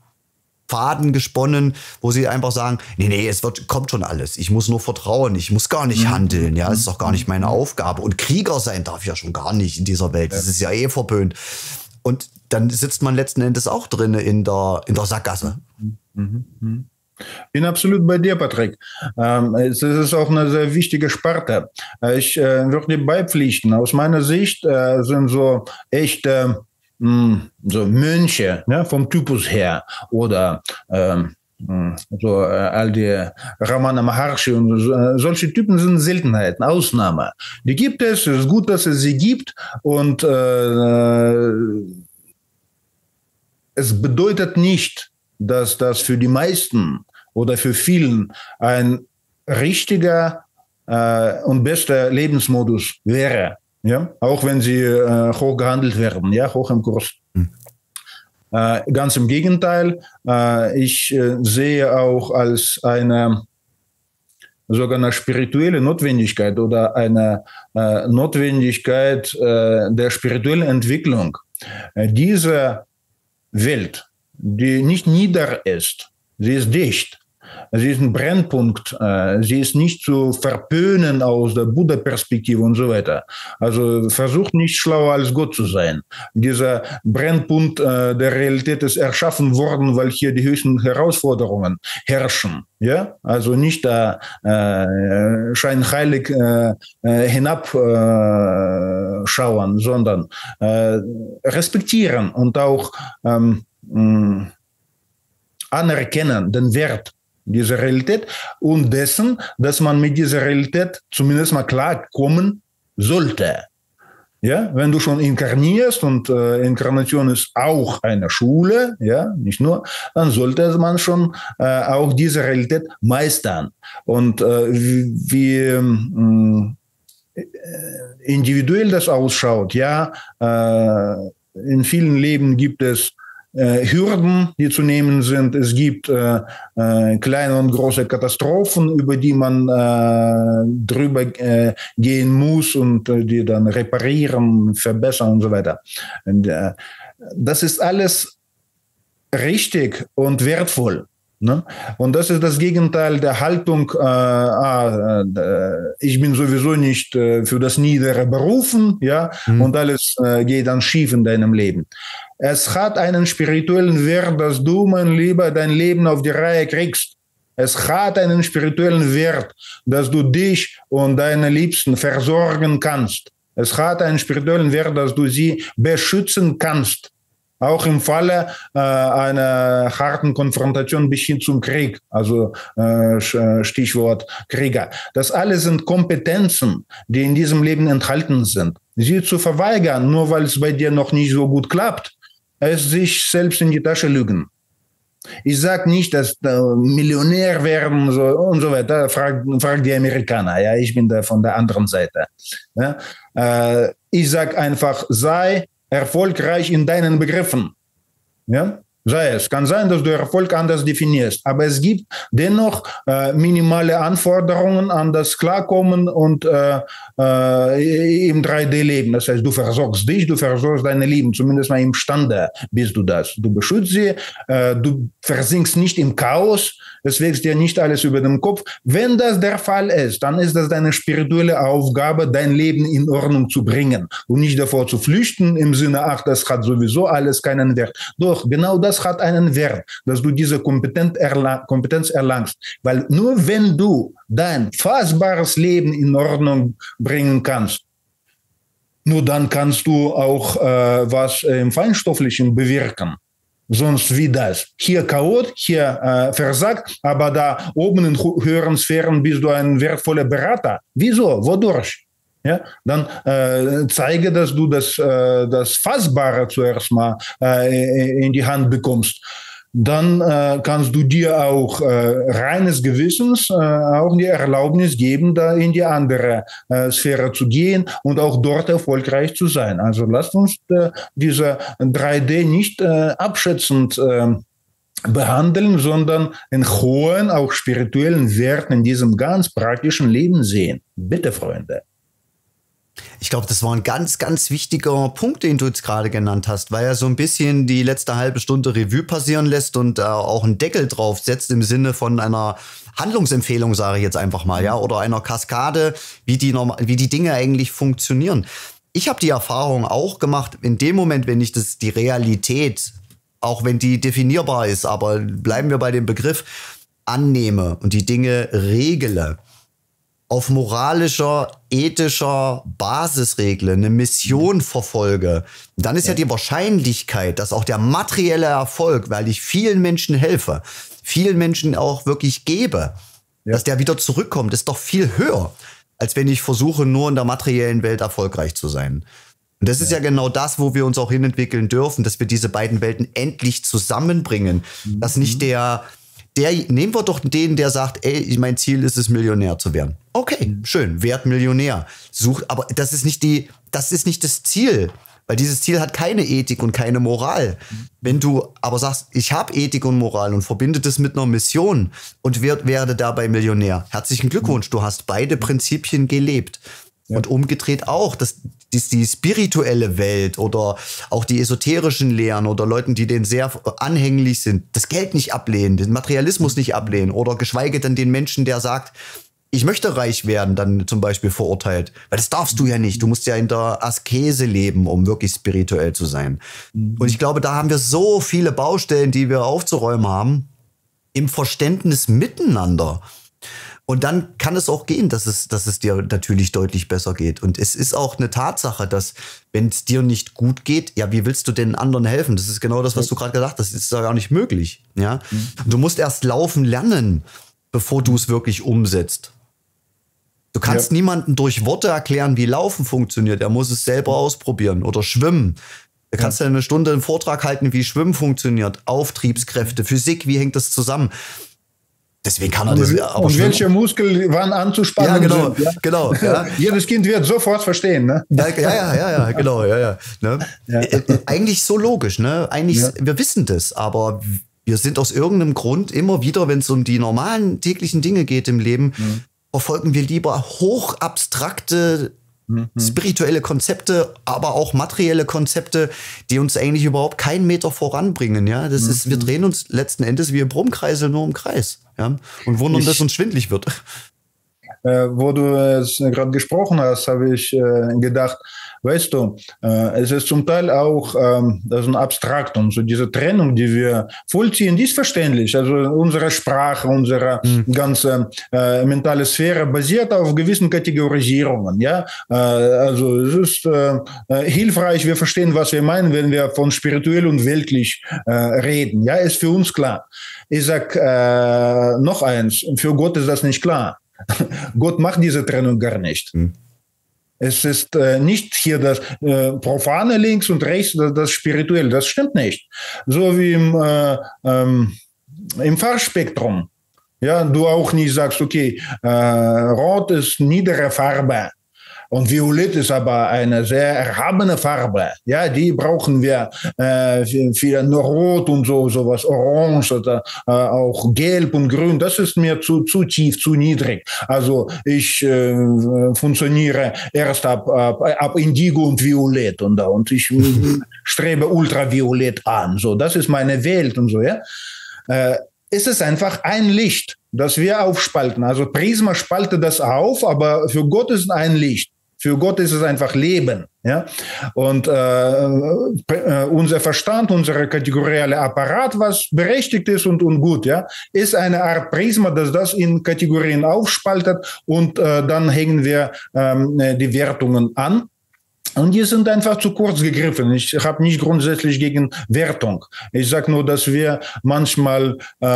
Faden gesponnen, wo sie einfach sagen, nee, nee, es wird, kommt schon alles. Ich muss nur vertrauen, ich muss gar nicht handeln, ja, es ist doch gar nicht meine Aufgabe. Und Krieger sein darf ja schon gar nicht in dieser Welt, das ist ja eh verpönt. Und dann sitzt man letzten Endes auch drin in der, in der Sackgasse. Mhm. Mhm. Bin absolut bei dir, Patrick. Ähm, es ist auch eine sehr wichtige Sparte. Ich äh, würde beipflichten. Aus meiner Sicht äh, sind so echte mh, so Mönche, ne, vom Typus her oder ähm, so äh, all die Ramana Maharshi und äh, solche Typen sind Seltenheiten, Ausnahme. Die gibt es, es ist gut, dass es sie gibt und äh, es bedeutet nicht, dass das für die meisten oder für vielen ein richtiger äh, und bester Lebensmodus wäre, ja? Auch wenn sie äh, hoch gehandelt werden, ja, hoch im Kurs. Hm. Äh, ganz im Gegenteil, äh, ich äh, sehe auch als eine sogar eine spirituelle Notwendigkeit oder eine äh, Notwendigkeit äh, der spirituellen Entwicklung. Äh, diese Welt, die nicht nieder ist, sie ist dicht. Sie ist ein Brennpunkt. Sie ist nicht zu verpönen aus der Buddha-Perspektive und so weiter. Also versucht nicht schlauer als Gott zu sein. Dieser Brennpunkt der Realität ist erschaffen worden, weil hier die höchsten Herausforderungen herrschen. Ja, also nicht da äh, scheinheilig äh, hinabschauen, äh, sondern äh, respektieren und auch ähm, mh, anerkennen den Wert dieser Realität und dessen, dass man mit dieser Realität zumindest mal klarkommen sollte. Ja, wenn du schon inkarnierst und äh, Inkarnation ist auch eine Schule, ja, nicht nur, dann sollte man schon äh, auch diese Realität meistern. Und äh, wie, wie äh, individuell das ausschaut, ja, äh, in vielen Leben gibt es Äh, Hürden, die zu nehmen sind. Es gibt äh, äh, kleine und große Katastrophen, über die man äh, drüber äh, gehen muss und äh, die dann reparieren, verbessern und so weiter. Und, äh, das ist alles richtig und wertvoll. Ne? Und das ist das Gegenteil der Haltung, äh, ah, äh, ich bin sowieso nicht äh, für das Niedere berufen, ja, mhm. und alles äh, geht dann schief in deinem Leben. Es hat einen spirituellen Wert, dass du, mein Lieber, dein Leben auf die Reihe kriegst. Es hat einen spirituellen Wert, dass du dich und deine Liebsten versorgen kannst. Es hat einen spirituellen Wert, dass du sie beschützen kannst. Auch im Falle äh, einer harten Konfrontation bis hin zum Krieg, also äh, Stichwort Krieger. Das alles sind Kompetenzen, die in diesem Leben enthalten sind. Sie zu verweigern, nur weil es bei dir noch nicht so gut klappt, ist sich selbst in die Tasche lügen. Ich sage nicht, dass äh, Millionär werden so, und so weiter, frag, frag die Amerikaner. Ja, ich bin da von der anderen Seite. Ja? Äh, ich sage einfach, sei erfolgreich in deinen Begriffen. Ja? Sei es, kann sein, dass du Erfolg anders definierst, aber es gibt dennoch äh, minimale Anforderungen an das Klarkommen und äh, äh, im drei D-Leben. Das heißt, du versorgst dich, du versorgst deine Lieben, zumindest mal imstande bist du das. Du beschützt sie, äh, du versinkst nicht im Chaos, es wächst dir nicht alles über den Kopf. Wenn das der Fall ist, dann ist das deine spirituelle Aufgabe, dein Leben in Ordnung zu bringen und nicht davor zu flüchten im Sinne, ach, das hat sowieso alles keinen Wert. Doch, genau das hat einen Wert, dass du diese Kompetenz, erlang- Kompetenz erlangst. Weil nur wenn du dein fassbares Leben in Ordnung bringen kannst, nur dann kannst du auch äh, was im Feinstofflichen bewirken. Sonst wie das. Hier Chaot, hier äh, versagt, aber da oben in höheren Sphären bist du ein wertvoller Berater. Wieso? Wodurch? Ja, dann äh, zeige, dass du das, äh, das Fassbare zuerst mal äh, in die Hand bekommst. Dann äh, kannst du dir auch äh, reines Gewissens äh, auch die Erlaubnis geben, da in die andere äh, Sphäre zu gehen und auch dort erfolgreich zu sein. Also lasst uns äh, diese drei D nicht äh, abschätzend äh, behandeln, sondern in hohen, auch spirituellen Werten in diesem ganz praktischen Leben sehen. Bitte, Freunde. Ich glaube, das war ein ganz, ganz wichtiger Punkt, den du jetzt gerade genannt hast, weil er so ein bisschen die letzte halbe Stunde Revue passieren lässt und äh, auch einen Deckel drauf setzt im Sinne von einer Handlungsempfehlung, sage ich jetzt einfach mal, ja, oder einer Kaskade, wie die, wie die Dinge eigentlich funktionieren. Ich habe die Erfahrung auch gemacht, in dem Moment, wenn ich das, die Realität, auch wenn die definierbar ist, aber bleiben wir bei dem Begriff, annehme und die Dinge regle, auf moralischer, ethischer Basis regle, eine Mission verfolge, dann ist ja. ja die Wahrscheinlichkeit, dass auch der materielle Erfolg, weil ich vielen Menschen helfe, vielen Menschen auch wirklich gebe, ja. dass der wieder zurückkommt, ist doch viel höher, als wenn ich versuche, nur in der materiellen Welt erfolgreich zu sein. Und das ist ja. ja genau das, wo wir uns auch hinentwickeln dürfen, dass wir diese beiden Welten endlich zusammenbringen, mhm. dass nicht der Der, nehmen wir doch den, der sagt, ey, mein Ziel ist es, Millionär zu werden. Okay, schön, werd Millionär. Sucht, aber das ist nicht die, das ist nicht das Ziel, weil dieses Ziel hat keine Ethik und keine Moral. Wenn du aber sagst, ich habe Ethik und Moral und verbinde das mit einer Mission und werd, werde dabei Millionär. Herzlichen Glückwunsch, du hast beide Prinzipien gelebt. Ja. Und umgedreht auch, dass die, die spirituelle Welt oder auch die esoterischen Lehren oder Leuten, die denen sehr anhänglich sind, das Geld nicht ablehnen, den Materialismus nicht ablehnen oder geschweige denn den Menschen, der sagt, ich möchte reich werden, dann zum Beispiel verurteilt. Weil das darfst du ja nicht. Du musst ja in der Askese leben, um wirklich spirituell zu sein. Mhm. Und ich glaube, da haben wir so viele Baustellen, die wir aufzuräumen haben, im Verständnis miteinander. Und dann kann es auch gehen, dass es, dass es dir natürlich deutlich besser geht. Und es ist auch eine Tatsache, dass, wenn es dir nicht gut geht, ja, wie willst du den anderen helfen? Das ist genau das, was du gerade gesagt hast. Das ist ja gar nicht möglich. Ja? Mhm. Du musst erst laufen lernen, bevor du es wirklich umsetzt. Du kannst ja. niemandem durch Worte erklären, wie Laufen funktioniert. Er muss es selber ausprobieren oder schwimmen. Du kannst ja eine Stunde einen Vortrag halten, wie Schwimmen funktioniert, Auftriebskräfte, Physik, wie hängt das zusammen? Deswegen kann er das und, aber und welche Muskeln wann anzuspannen ja, genau, sind. Ja? genau. Ja. Jedes Kind wird sofort verstehen, ne? Ja, ja, ja, ja, ja genau, ja, ja. Ne? Ja. Eigentlich so logisch, ne? Eigentlich, ja. wir wissen das, aber wir sind aus irgendeinem Grund immer wieder, wenn es um die normalen täglichen Dinge geht im Leben, mhm. verfolgen wir lieber hochabstrakte mhm. spirituelle Konzepte, aber auch materielle Konzepte, die uns eigentlich überhaupt keinen Meter voranbringen. Ja, das mhm. ist, wir drehen uns letzten Endes wie im Brummkreisel nur im Kreis. Ja, und wundern, ich, dass uns schwindlig wird. Äh, wo du jetzt gerade gesprochen hast, habe ich äh, gedacht, weißt du, äh, es ist zum Teil auch ähm, das ist ein Abstrakt und so diese Trennung, die wir vollziehen, die ist verständlich. Also unsere Sprache, unsere mhm. ganze äh, mentale Sphäre basiert auf gewissen Kategorisierungen. Ja, äh, also es ist äh, hilfreich. Wir verstehen, was wir meinen, wenn wir von spirituell und weltlich äh, reden. Ja, ist für uns klar. Ich sag äh, noch eins: Für Gott ist das nicht klar. Gott macht diese Trennung gar nicht. Hm. Es ist äh, nicht hier das äh, Profane links und rechts, das, das Spirituelle. Das stimmt nicht. So wie im, äh, ähm, im Farbspektrum. Ja, du auch nicht sagst, okay, äh, Rot ist niedere Farbe. Und Violett ist aber eine sehr erhabene Farbe. Ja, die brauchen wir äh, für, für Rot und so, sowas, Orange oder äh, auch Gelb und Grün. Das ist mir zu, zu tief, zu niedrig. Also ich äh, funktioniere erst ab, ab, ab Indigo und Violett und, und ich strebe Ultraviolett an. So, das ist meine Welt und so, ja. Äh, es ist einfach ein Licht, das wir aufspalten. Also Prisma spaltet das auf, aber für Gott ist es ein Licht. Für Gott ist es einfach Leben. Ja? Und äh, äh, unser Verstand, unser kategorialer Apparat, was berechtigt ist und, und gut, ja, ist eine Art Prisma, das das in Kategorien aufspaltet und äh, dann hängen wir ähm, die Wertungen an. Und die sind einfach zu kurz gegriffen. Ich habe nicht grundsätzlich gegen Wertung. Ich sage nur, dass wir manchmal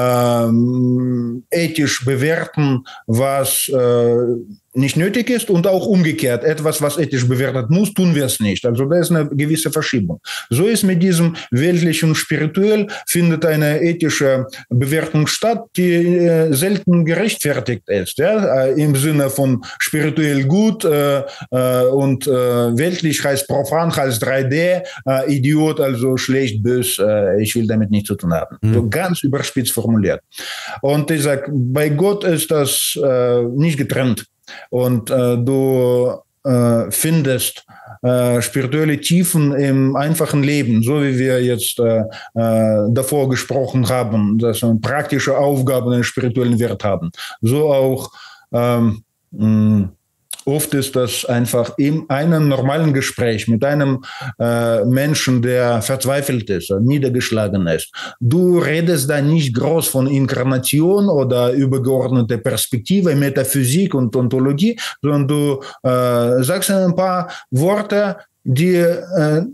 ähm, ethisch bewerten, was äh, nicht nötig ist und auch umgekehrt. Etwas, was ethisch bewertet muss, tun wir es nicht. Also da ist eine gewisse Verschiebung. So ist mit diesem weltlichen und spirituell findet eine ethische Bewertung statt, die äh, selten gerechtfertigt ist. Ja? Äh, Im Sinne von spirituell gut äh, äh, und äh, weltlich heißt profan, heißt drei D, äh, Idiot, also schlecht, böse, äh, ich will damit nichts zu tun haben. Mhm. So ganz überspitzt formuliert. Und ich sage, bei Gott ist das äh, nicht getrennt. Und äh, du äh, findest äh, spirituelle Tiefen im einfachen Leben, so wie wir jetzt äh, äh, davor gesprochen haben, dass wir praktische Aufgaben einen spirituellen Wert haben. So auch ähm, mh, oft ist das einfach in einem normalen Gespräch mit einem äh, Menschen, der verzweifelt ist, niedergeschlagen ist. Du redest da nicht groß von Inkarnation oder übergeordnete Perspektive, Metaphysik und Ontologie, sondern du äh, sagst ein paar Worte, die äh,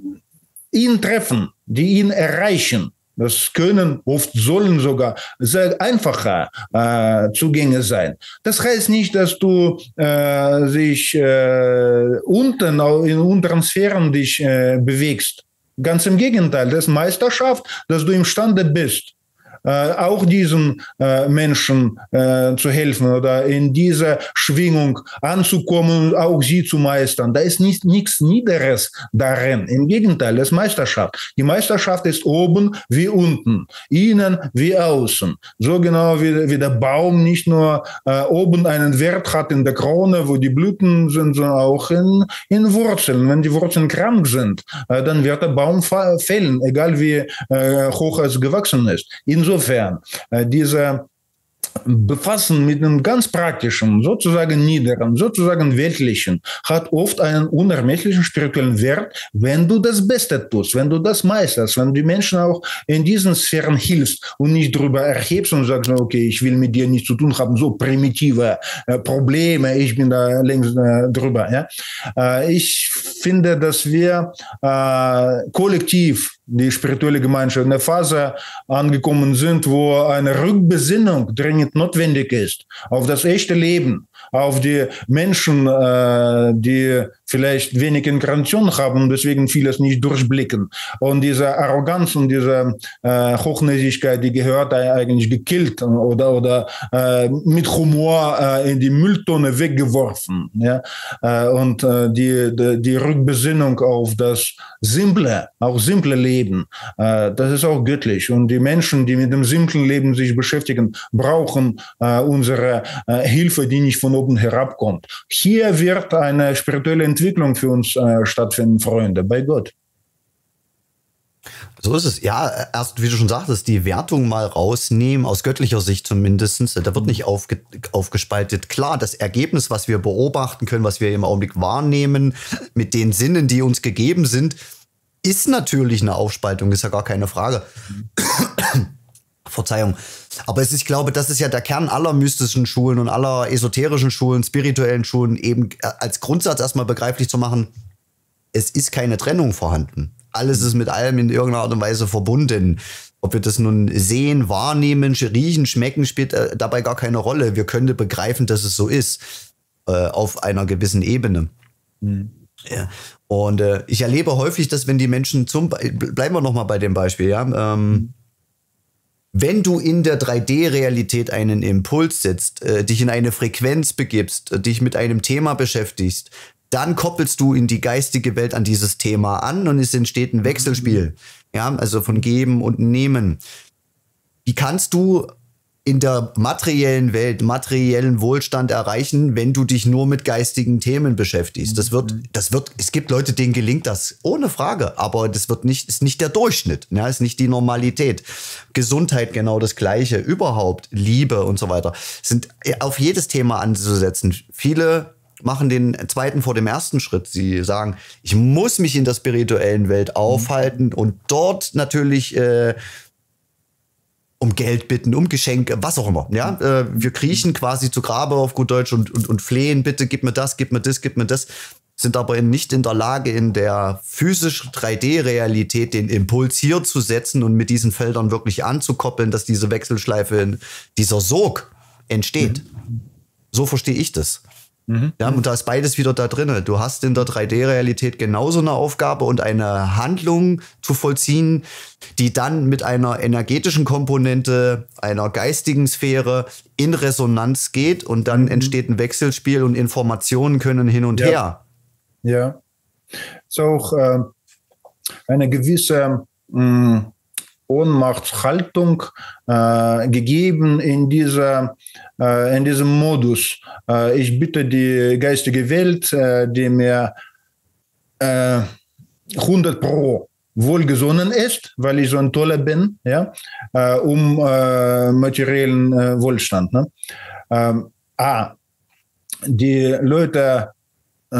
ihn treffen, die ihn erreichen. Das können, oft sollen sogar sehr einfache äh, Zugänge sein. Das heißt nicht, dass du äh, sich äh, unten, in unteren Sphären dich äh, bewegst. Ganz im Gegenteil, das ist Meisterschaft, dass du imstande bist, äh, auch diesen äh, Menschen äh, zu helfen oder in dieser Schwingung anzukommen und auch sie zu meistern. Da ist nicht, nichts Niederes darin. Im Gegenteil, das ist Meisterschaft. Die Meisterschaft ist oben wie unten, innen wie außen. So genau wie, wie der Baum nicht nur äh, oben einen Wert hat in der Krone, wo die Blüten sind, sondern auch in, in Wurzeln. Wenn die Wurzeln krank sind, äh, dann wird der Baum fällen, egal wie äh, hoch es gewachsen ist. Insofern Insofern, äh, diese Befassen mit einem ganz praktischen, sozusagen niederen, sozusagen weltlichen, hat oft einen unermesslichen spirituellen Wert, wenn du das Beste tust, wenn du das meisterst, wenn du die Menschen auch in diesen Sphären hilfst und nicht darüber erhebst und sagst, okay, ich will mit dir nichts zu tun haben, so primitive äh, Probleme, ich bin da längst äh, drüber. Ja? Äh, ich finde, dass wir äh, kollektiv die spirituelle Gemeinschaft in der Phase angekommen sind, wo eine Rückbesinnung dringend notwendig ist auf das echte Leben, auf die Menschen, äh, die vielleicht wenig Inkarnation haben und deswegen vieles nicht durchblicken. Und diese Arroganz und diese äh, Hochnäsigkeit, die gehört eigentlich gekillt oder, oder äh, mit Humor äh, in die Mülltonne weggeworfen. Ja? Äh, und äh, die, die, die Rückbesinnung auf das simple, auch simple Leben, äh, das ist auch göttlich. Und die Menschen, die mit dem simplen Leben sich beschäftigen, brauchen äh, unsere äh, Hilfe, die nicht von oben herabkommt. Hier wird eine spirituelle Entwicklung für uns äh, stattfinden, Freunde, bei Gott. So ist es. Ja, erst, wie du schon sagtest, die Wertung mal rausnehmen, aus göttlicher Sicht zumindest. Da wird nicht aufge, aufgespaltet. Klar, das Ergebnis, was wir beobachten können, was wir im Augenblick wahrnehmen, mit den Sinnen, die uns gegeben sind, ist natürlich eine Aufspaltung, ist ja gar keine Frage. Verzeihung. Aber es ist, ich glaube, das ist ja der Kern aller mystischen Schulen und aller esoterischen Schulen, spirituellen Schulen, eben als Grundsatz erstmal begreiflich zu machen, es ist keine Trennung vorhanden. Alles ist mit allem in irgendeiner Art und Weise verbunden. Ob wir das nun sehen, wahrnehmen, riechen, schmecken, spielt äh, dabei gar keine Rolle. Wir können begreifen, dass es so ist, äh, auf einer gewissen Ebene. Mhm. Ja. Und äh, ich erlebe häufig, dass wenn die Menschen zum, Be- bleiben wir nochmal bei dem Beispiel, ja, ähm, mhm. wenn du in der drei D-Realität einen Impuls setzt, äh, dich in eine Frequenz begibst, äh, dich mit einem Thema beschäftigst, Dann koppelst du in die geistige Welt an dieses Thema an und es entsteht ein Wechselspiel. Ja, also von Geben und Nehmen. Wie kannst du in der materiellen Welt, materiellen Wohlstand erreichen, wenn du dich nur mit geistigen Themen beschäftigst? Das wird, das wird, es gibt Leute, denen gelingt das, ohne Frage, aber das wird nicht, ist nicht der Durchschnitt, ja, ist nicht die Normalität. Gesundheit genau das Gleiche, überhaupt, Liebe und so weiter, sind auf jedes Thema anzusetzen. Viele machen den zweiten vor dem ersten Schritt. Sie sagen, ich muss mich in der spirituellen Welt aufhalten und dort natürlich äh, um Geld bitten, um Geschenke, was auch immer. Ja, äh, wir kriechen quasi zu Grabe auf gut Deutsch und, und, und flehen, bitte gib mir das, gib mir das, gib mir das, sind aber nicht in der Lage, in der physischen drei D-Realität den Impuls hier zu setzen und mit diesen Feldern wirklich anzukoppeln, dass diese Wechselschleife, dieser Sog entsteht. Mhm. So verstehe ich das. Mhm. Ja, und da ist beides wieder da drin. Du hast in der drei D-Realität genauso eine Aufgabe und eine Handlung zu vollziehen, die dann mit einer energetischen Komponente, einer geistigen Sphäre in Resonanz geht und dann mhm. entsteht ein Wechselspiel und Informationen können hin und ja. her. Ja, ist auch äh, eine gewisse mh, Ohnmachtshaltung äh, gegeben in dieser äh, in diesem Modus. Äh, ich bitte die geistige Welt, äh, die mir äh, hundert Pro wohlgesonnen ist, weil ich so ein Toller bin, ja, äh, um äh, materiellen äh, Wohlstand. Ne? Ähm, ah, die Leute äh,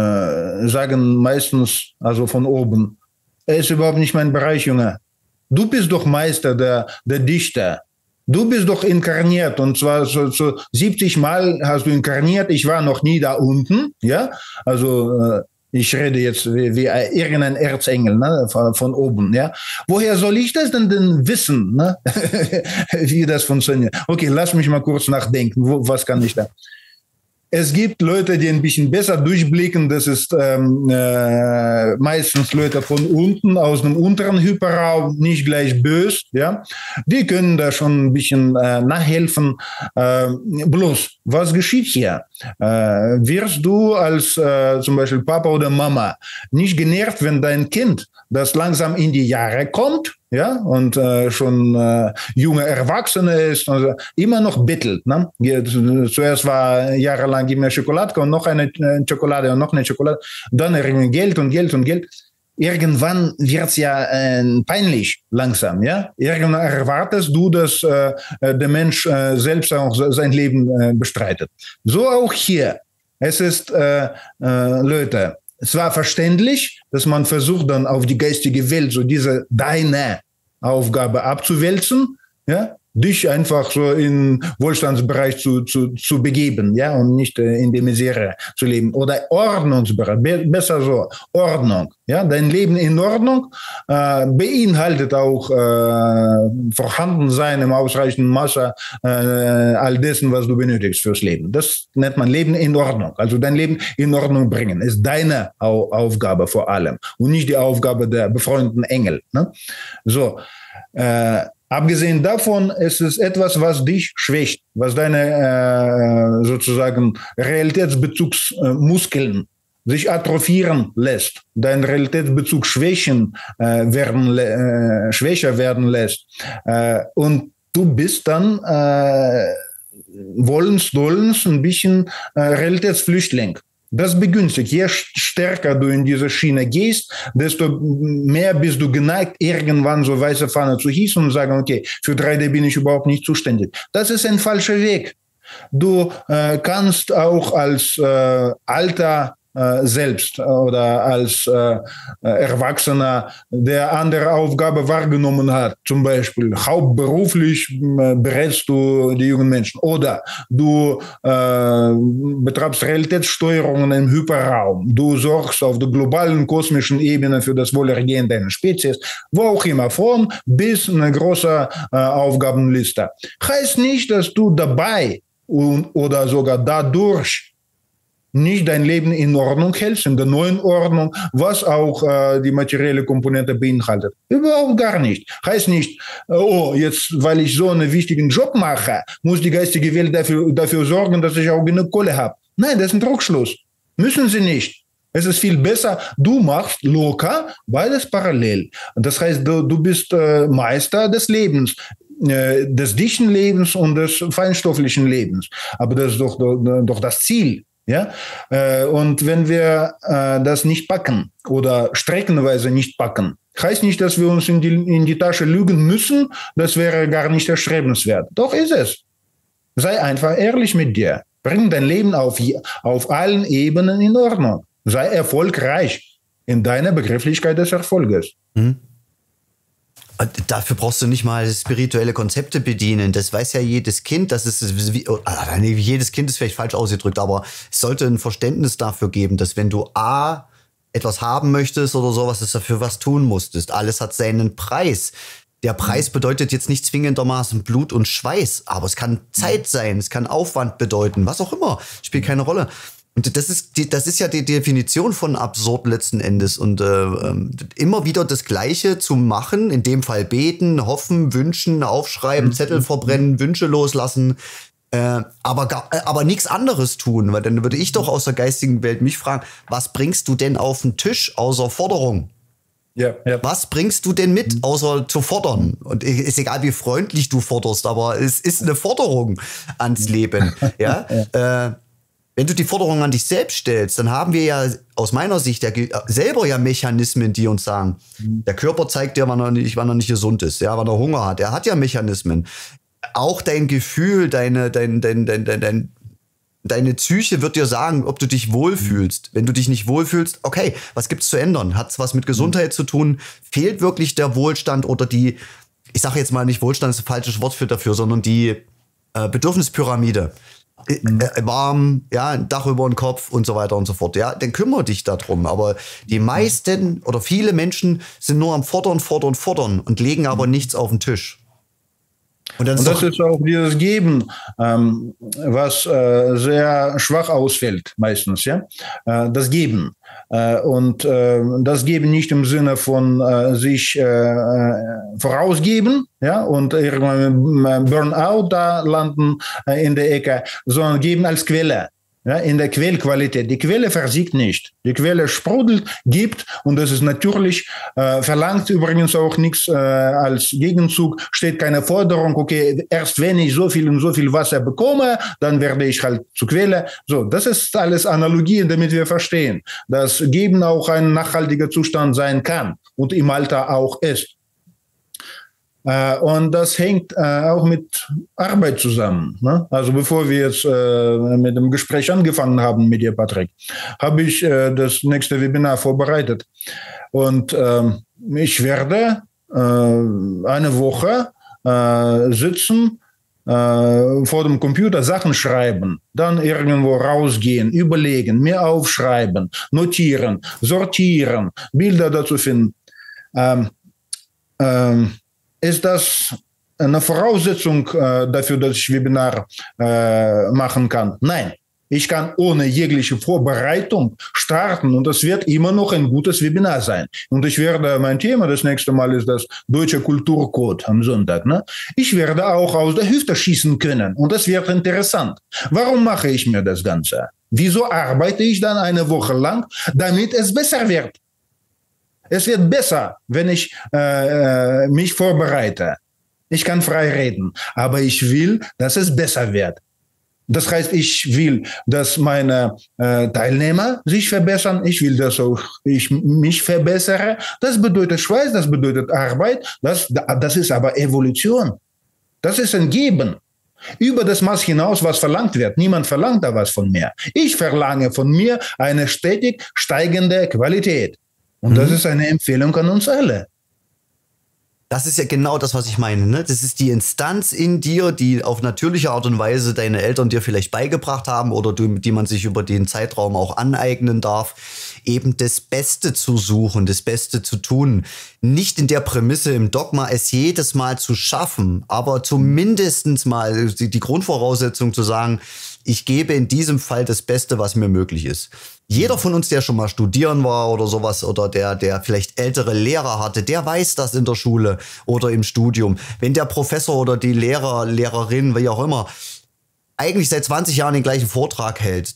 sagen meistens, also von oben, es ist überhaupt nicht mein Bereich, Junge. Du bist doch Meister, der, der Dichter. Du bist doch inkarniert und zwar so, so siebzig Mal hast du inkarniert. Ich war noch nie da unten, ja. Also äh, ich rede jetzt wie, wie irgendein Erzengel, ne, von, von oben, ja. Woher soll ich das denn, denn wissen, ne? wie das funktioniert? Okay, lass mich mal kurz nachdenken. Wo, was kann ich da? Es gibt Leute, die ein bisschen besser durchblicken. Das ist ähm, äh, meistens Leute von unten, aus dem unteren Hyperraum, nicht gleich böse. Ja? Die können da schon ein bisschen äh, nachhelfen. Äh, bloß, was geschieht hier? Äh, wirst du als äh, zum Beispiel Papa oder Mama nicht genervt, wenn dein Kind, das langsam in die Jahre kommt, ja, und äh, schon äh, junge Erwachsene ist, also immer noch bettelt. Ne? Zuerst war jahrelang immer Schokolade und noch eine äh, Schokolade und noch eine Schokolade, dann irgendwie Geld und Geld und Geld. Irgendwann wird's ja äh, peinlich langsam, ja. Irgendwann erwartest du, dass äh, der Mensch äh, selbst auch sein Leben äh, bestreitet. So auch hier. Es ist, äh, äh, Leute, es war verständlich, dass man versucht dann auf die geistige Welt so diese deine Aufgabe abzuwälzen, ja, dich einfach so in Wohlstandsbereich zu, zu, zu begeben, ja, und nicht äh, in der Misere zu leben. Oder Ordnungsbereich, be- besser so, Ordnung, ja, dein Leben in Ordnung äh, beinhaltet auch äh, Vorhandensein im ausreichenden Maße äh, all dessen, was du benötigst fürs Leben. Das nennt man Leben in Ordnung. Also dein Leben in Ordnung bringen ist deine Au- Aufgabe vor allem und nicht die Aufgabe der befreundeten Engel. Ne? So, äh, abgesehen davon ist es etwas, was dich schwächt, was deine äh, sozusagen Realitätsbezugsmuskeln sich atrophieren lässt, dein Realitätsbezug schwächen, äh, werden, äh, schwächer werden lässt. Äh, und du bist dann äh, wollens, dollens ein bisschen äh, Realitätsflüchtling. Das begünstigt. Je stärker du in diese Schiene gehst, desto mehr bist du geneigt, irgendwann so weiße Fahne zu hießen und sagen, okay, für drei D bin ich überhaupt nicht zuständig. Das ist ein falscher Weg. Du äh, kannst auch als äh, alter äh, selbst oder als äh, Erwachsener, der andere Aufgabe wahrgenommen hat, zum Beispiel hauptberuflich äh, berätst du die jungen Menschen oder du äh, betreibst Realitätssteuerungen im Hyperraum, du sorgst auf der globalen kosmischen Ebene für das Wohlergehen deiner Spezies, wo auch immer, von bis eine große äh, Aufgabenliste. Heißt nicht, dass du dabei und, oder sogar dadurch nicht dein Leben in Ordnung hältst, in der neuen Ordnung, was auch äh, die materielle Komponente beinhaltet. Überhaupt gar nicht. Heißt nicht, oh, jetzt, weil ich so einen wichtigen Job mache, muss die geistige Welt dafür, dafür sorgen, dass ich auch genug Kohle habe. Nein, das ist ein Trugschluss. Müssen sie nicht. Es ist viel besser, du machst locker beides parallel. Das heißt, du, du bist äh, Meister des Lebens, äh, des dichten Lebens und des feinstofflichen Lebens. Aber das ist doch, doch, doch das Ziel. Ja? Äh, und wenn wir äh, das nicht packen oder streckenweise nicht packen, heißt nicht, dass wir uns in die, in die Tasche lügen müssen. Das wäre gar nicht erstrebenswert. Doch ist es. Sei einfach ehrlich mit dir. Bring dein Leben auf, auf allen Ebenen in Ordnung. Sei erfolgreich in deiner Begrifflichkeit des Erfolges. Hm. Dafür brauchst du nicht mal spirituelle Konzepte bedienen. Das weiß ja jedes Kind. Das ist, nee, jedes Kind ist vielleicht falsch ausgedrückt, aber es sollte ein Verständnis dafür geben, dass wenn du A, etwas haben möchtest oder sowas, dass du dafür was tun musstest. Alles hat seinen Preis. Der Preis bedeutet jetzt nicht zwingendermaßen Blut und Schweiß, aber es kann Zeit sein, es kann Aufwand bedeuten, was auch immer, spielt keine Rolle. Und das ist, die, das ist ja die Definition von absurd letzten Endes. Und äh, immer wieder das Gleiche zu machen, in dem Fall beten, hoffen, wünschen, aufschreiben, mhm. Zettel verbrennen, Wünsche loslassen, äh, aber, gar, äh, aber nichts anderes tun. Weil dann würde ich doch aus der geistigen Welt mich fragen, was bringst du denn auf den Tisch außer Forderung? Ja, ja. Was bringst du denn mit, außer zu fordern? Und ist egal, wie freundlich du forderst, aber es ist eine Forderung ans Leben. Ja. ja. Äh, Wenn du die Forderung an dich selbst stellst, dann haben wir ja aus meiner Sicht ja selber ja Mechanismen, die uns sagen, mhm. der Körper zeigt dir, wann er nicht, wann er nicht gesund ist, ja, wann er Hunger hat. Er hat ja Mechanismen. Auch dein Gefühl, deine, dein, dein, dein, dein, dein, deine Psyche wird dir sagen, ob du dich wohlfühlst. Mhm. Wenn du dich nicht wohlfühlst, okay, was gibt's zu ändern? Hat's was mit Gesundheit mhm. zu tun? Fehlt wirklich der Wohlstand oder die, ich sage jetzt mal nicht Wohlstand ist ein falsches Wort für dafür, sondern die äh, Bedürfnispyramide. Mhm. Äh, warm, ja, ein Dach über den Kopf und so weiter und so fort. Ja, dann kümmere dich darum. Aber die meisten oder viele Menschen sind nur am Fordern, Fordern, Fordern und legen aber nichts auf den Tisch. Und, und das ist auch dieses Geben, ähm, was äh, sehr schwach ausfällt meistens, ja, äh, das Geben. Äh, und äh, das Geben nicht im Sinne von äh, sich äh, vorausgeben, ja, und irgendwann Burnout da landen äh, in der Ecke, sondern geben als Quelle. Ja, in der Quellqualität. Die Quelle versiegt nicht. Die Quelle sprudelt, gibt und das ist natürlich, äh, verlangt übrigens auch nichts äh, als Gegenzug, steht keine Forderung, okay, erst wenn ich so viel und so viel Wasser bekomme, dann werde ich halt zur Quelle. So, das ist alles Analogien, damit wir verstehen, dass Geben auch ein nachhaltiger Zustand sein kann und im Alter auch ist. Äh, und das hängt äh, auch mit Arbeit zusammen. Ne? Also bevor wir jetzt äh, mit dem Gespräch angefangen haben mit dir, Patrick, habe ich äh, das nächste Webinar vorbereitet. Und äh, ich werde äh, eine Woche äh, sitzen, äh, vor dem Computer Sachen schreiben, dann irgendwo rausgehen, überlegen, mir aufschreiben, notieren, sortieren, Bilder dazu finden. Ähm, ähm, Ist das eine Voraussetzung äh, dafür, dass ich Webinar äh, machen kann? Nein, ich kann ohne jegliche Vorbereitung starten und es wird immer noch ein gutes Webinar sein. Und ich werde, mein Thema das nächste Mal ist das deutsche Kulturcode am Sonntag. Ne? Ich werde auch aus der Hüfte schießen können und das wird interessant. Warum mache ich mir das Ganze? Wieso arbeite ich dann eine Woche lang, damit es besser wird? Es wird besser, wenn ich äh, mich vorbereite. Ich kann frei reden, aber ich will, dass es besser wird. Das heißt, ich will, dass meine äh, Teilnehmer sich verbessern. Ich will, dass auch ich mich verbessere. Das bedeutet Schweiß, das bedeutet Arbeit. Das, das ist aber Evolution. Das ist ein Geben. Über das Maß hinaus, was verlangt wird. Niemand verlangt da was von mir. Ich verlange von mir eine stetig steigende Qualität. Und das ist eine Empfehlung an uns alle. Das ist ja genau das, was ich meine. Ne? Das ist die Instanz in dir, die auf natürliche Art und Weise deine Eltern dir vielleicht beigebracht haben oder die, die man sich über den Zeitraum auch aneignen darf, eben das Beste zu suchen, das Beste zu tun. Nicht in der Prämisse, im Dogma, es jedes Mal zu schaffen, aber zumindest mal die, die Grundvoraussetzung zu sagen, ich gebe in diesem Fall das Beste, was mir möglich ist. Jeder von uns, der schon mal studieren war oder sowas oder der, der vielleicht ältere Lehrer hatte, der weiß das in der Schule oder im Studium. Wenn der Professor oder die Lehrer, Lehrerin, wie auch immer, eigentlich seit zwanzig Jahren den gleichen Vortrag hält.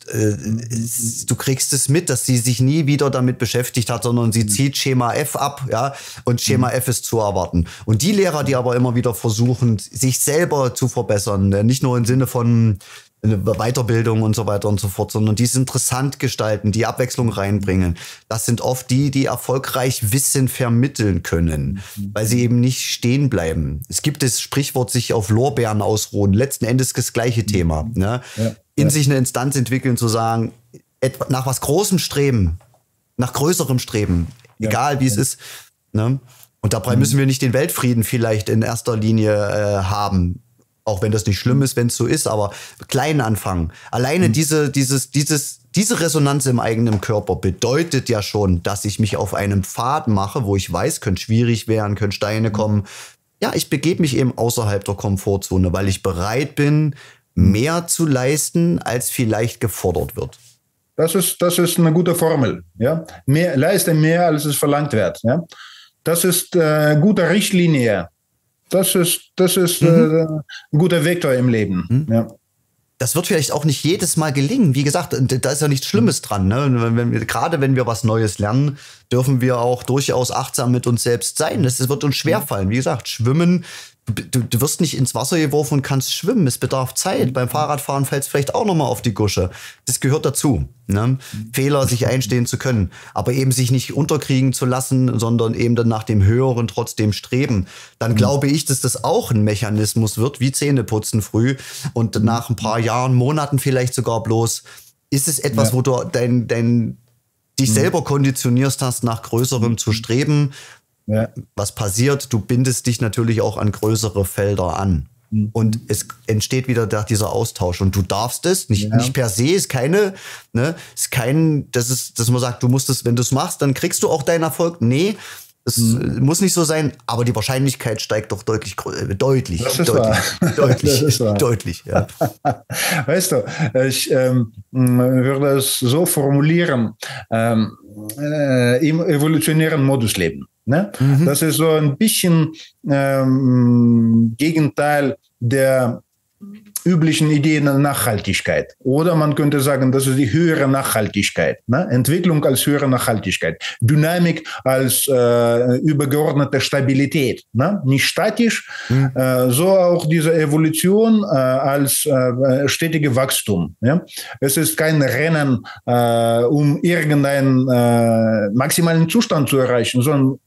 Du kriegst es mit, dass sie sich nie wieder damit beschäftigt hat, sondern sie zieht Schema F ab, ja, und Schema F ist zu erwarten. Und die Lehrer, die aber immer wieder versuchen, sich selber zu verbessern, nicht nur im Sinne von Weiterbildung und so weiter und so fort, sondern die es interessant gestalten, die Abwechslung reinbringen. Das sind oft die, die erfolgreich Wissen vermitteln können, weil sie eben nicht stehen bleiben. Es gibt das Sprichwort, sich auf Lorbeeren ausruhen. Letzten Endes das gleiche Thema. Ne? Ja, in ja. sich eine Instanz entwickeln, zu sagen, nach was Großem streben, nach Größerem streben, ja. egal wie ja. es ist. Ne? Und dabei mhm. müssen wir nicht den Weltfrieden vielleicht in erster Linie äh, haben. Auch wenn das nicht schlimm ist, wenn es so ist, aber klein anfangen. Alleine mhm. diese, dieses, dieses, diese Resonanz im eigenen Körper bedeutet ja schon, dass ich mich auf einem Pfad mache, wo ich weiß, könnte schwierig werden, können Steine mhm. kommen. Ja, ich begebe mich eben außerhalb der Komfortzone, weil ich bereit bin, mehr zu leisten, als vielleicht gefordert wird. Das ist, das ist eine gute Formel. Ja? Mehr, leiste mehr, als es verlangt wird. Ja? Das ist äh, gute Richtlinie. Das ist, das ist mhm. äh, ein guter Vektor im Leben. Mhm. Ja. Das wird vielleicht auch nicht jedes Mal gelingen. Wie gesagt, da ist ja nichts Schlimmes dran. Ne? Wenn wir, gerade wenn wir was Neues lernen, dürfen wir auch durchaus achtsam mit uns selbst sein. Das wird uns schwerfallen. Wie gesagt, Schwimmen, du, du wirst nicht ins Wasser geworfen und kannst schwimmen. Es bedarf Zeit. Beim Fahrradfahren fällt es vielleicht auch nochmal auf die Gusche. Das gehört dazu. Ne? Fehler sich einstehen zu können. Aber eben sich nicht unterkriegen zu lassen, sondern eben dann nach dem Höheren trotzdem streben. Dann mhm. glaube ich, dass das auch ein Mechanismus wird, wie Zähneputzen früh. Und nach ein paar Jahren, Monaten vielleicht sogar bloß, ist es etwas, ja. wo du dein, dein, dich mhm. selber konditionierst hast, nach Größerem mhm. zu streben. Ja. Was passiert? Du bindest dich natürlich auch an größere Felder an. Mhm. Und es entsteht wieder dieser Austausch. Und du darfst es, nicht, ja. nicht per se, ist keine, ne, ist kein, das ist, dass man sagt, du musst es, wenn du es machst, dann kriegst du auch deinen Erfolg. Nee, es mhm. muss nicht so sein, aber die Wahrscheinlichkeit steigt doch deutlich, deutlich, das ist deutlich, wahr. deutlich, das ist wahr. deutlich, ja. Weißt du, ich ähm, würde es so formulieren, ähm, äh, im evolutionären Modus leben. Ne? Mhm. Das ist so ein bisschen ähm, Gegenteil der üblichen Ideen der Nachhaltigkeit. Oder man könnte sagen, das ist die höhere Nachhaltigkeit. Ne? Entwicklung als höhere Nachhaltigkeit. Dynamik als äh, übergeordnete Stabilität. Ne? Nicht statisch, mhm. äh, so auch diese Evolution äh, als äh, stetige Wachstum. Ja? Es ist kein Rennen, äh, um irgendeinen äh, maximalen Zustand zu erreichen, sondern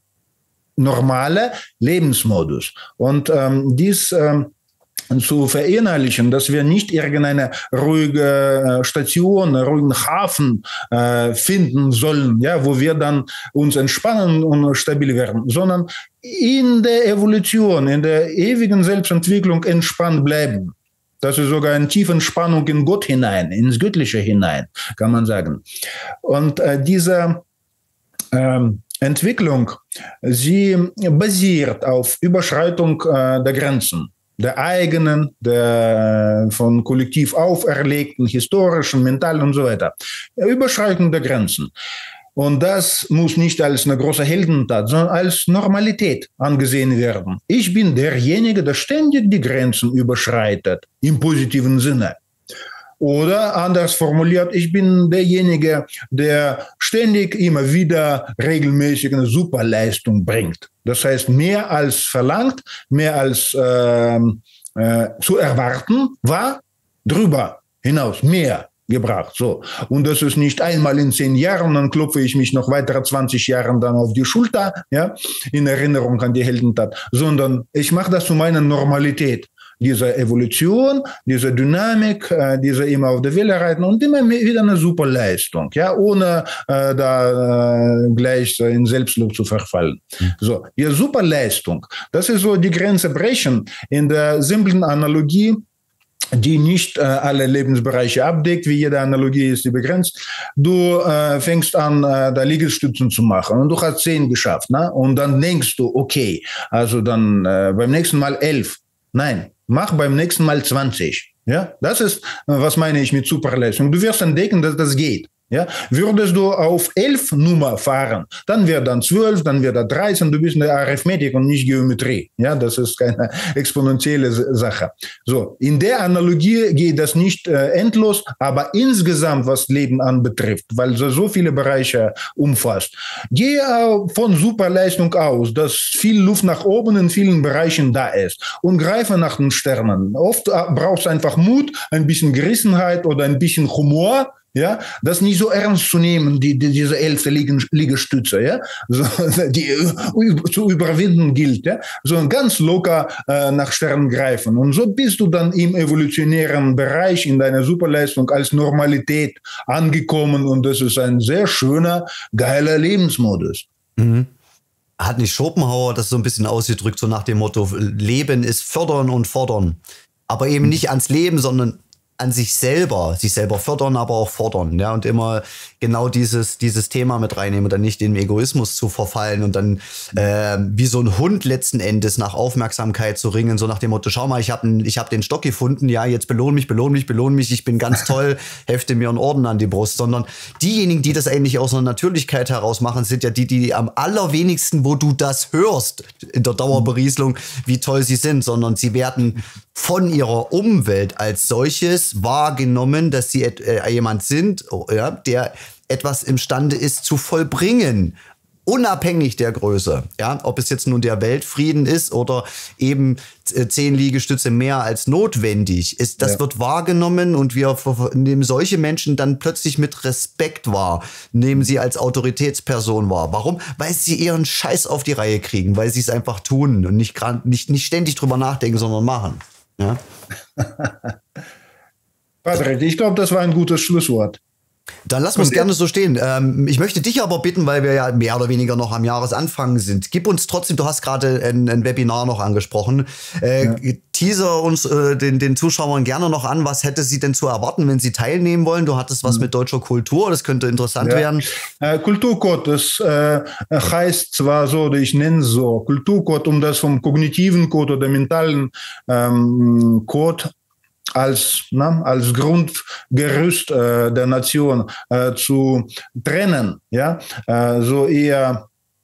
normale Lebensmodus. Und ähm, dies ähm, zu verinnerlichen, dass wir nicht irgendeine ruhige äh, Station, einen ruhigen Hafen äh, finden sollen, ja, wo wir dann uns entspannen und stabil werden, sondern in der Evolution, in der ewigen Selbstentwicklung entspannt bleiben. Das ist sogar eine tiefe Entspannung in Gott hinein, ins Göttliche hinein, kann man sagen. Und äh, diese ähm, Entwicklung, sie basiert auf Überschreitung äh, der Grenzen, der eigenen, der von kollektiv auferlegten, historischen, mentalen und so weiter. Überschreitung der Grenzen. Und das muss nicht als eine große Heldentat, sondern als Normalität angesehen werden. Ich bin derjenige, der ständig die Grenzen überschreitet, im positiven Sinne. Oder anders formuliert, ich bin derjenige, der ständig immer wieder regelmäßig eine Superleistung bringt. Das heißt, mehr als verlangt, mehr als äh, äh, zu erwarten war, drüber hinaus, mehr gebracht. So. Und das ist nicht einmal in zehn Jahren, dann klopfe ich mich noch weitere zwanzig Jahre dann auf die Schulter, ja, in Erinnerung an die Heldentat, sondern ich mache das zu meiner Normalität. Diese Evolution, diese Dynamik, äh, diese immer auf der Welle reiten und immer wieder eine super Leistung, ja, ohne äh, da äh, gleich in Selbstlob zu verfallen. Mhm. So, die Superleistung, das ist so die Grenze brechen in der simplen Analogie, die nicht äh, alle Lebensbereiche abdeckt, wie jede Analogie ist die begrenzt. Du äh, fängst an, äh, da Liegestützen zu machen und du hast zehn geschafft, ne? Und dann denkst du, okay, also dann äh, beim nächsten Mal elf. Nein, mach beim nächsten Mal zwanzig. Ja, das ist, was meine ich mit Superleistung. Du wirst entdecken, dass das geht. Ja, würdest du auf elf Nummer fahren, dann wäre dann zwölf, dann wäre da dreizehn, du bist in der Arithmetik und nicht Geometrie. Ja, das ist keine exponentielle Sache. So, in der Analogie geht das nicht äh, endlos, aber insgesamt, was Leben anbetrifft, weil so, so viele Bereiche umfasst, gehe äh, von Superleistung aus, dass viel Luft nach oben in vielen Bereichen da ist und greife nach den Sternen. Oft äh, brauchst du einfach Mut, ein bisschen Gerissenheit oder ein bisschen Humor. Ja, das nicht so ernst zu nehmen, die, die, diese elfte Liegestütze, ja, so, die uh, zu überwinden gilt, ja, so ganz locker äh, nach Sternen greifen. Und so bist du dann im evolutionären Bereich in deiner Superleistung als Normalität angekommen und das ist ein sehr schöner, geiler Lebensmodus. Mhm. Hat nicht Schopenhauer das so ein bisschen ausgedrückt, so nach dem Motto, Leben ist fördern und fordern, aber eben nicht ans Leben, sondern an sich selber, sich selber fördern, aber auch fordern, ja, und immer genau dieses, dieses Thema mit reinnehmen und dann nicht in Egoismus zu verfallen und dann äh, wie so ein Hund letzten Endes nach Aufmerksamkeit zu ringen, so nach dem Motto, schau mal, ich habe ich hab den Stock gefunden, ja, jetzt belohn mich, belohn mich, belohn mich, ich bin ganz toll, hefte mir einen Orden an die Brust, sondern diejenigen, die das eigentlich aus einer Natürlichkeit heraus machen, sind ja die, die am allerwenigsten, wo du das hörst in der Dauerberieselung, wie toll sie sind, sondern sie werden von ihrer Umwelt als solches wahrgenommen, dass sie äh, jemand sind, ja, der etwas imstande ist zu vollbringen, unabhängig der Größe. Ja, ob es jetzt nun der Weltfrieden ist oder eben äh, zehn Liegestütze mehr als notwendig ist, das ja. wird wahrgenommen und wir nehmen solche Menschen dann plötzlich mit Respekt wahr, nehmen sie als Autoritätsperson wahr. Warum? Weil sie ihren Scheiß auf die Reihe kriegen, weil sie es einfach tun und nicht, nicht, nicht ständig drüber nachdenken, sondern machen. Ja. Patrick, ich glaube, das war ein gutes Schlusswort. Dann lassen wir es gerne so stehen. Ähm, ich möchte dich aber bitten, weil wir ja mehr oder weniger noch am Jahresanfang sind. Gib uns trotzdem, du hast gerade ein, ein Webinar noch angesprochen. Äh, ja. Teaser uns äh, den, den Zuschauern gerne noch an. Was hätte sie denn zu erwarten, wenn sie teilnehmen wollen? Du hattest was mit deutscher Kultur, das könnte interessant ja. werden. Äh, Kulturcode, das äh, heißt zwar so, oder ich nenne es so, Kulturcode, um das vom kognitiven Code oder mentalen ähm, Code als, na, als Grundgerüst äh, der Nation äh, zu trennen, ja, äh, so eher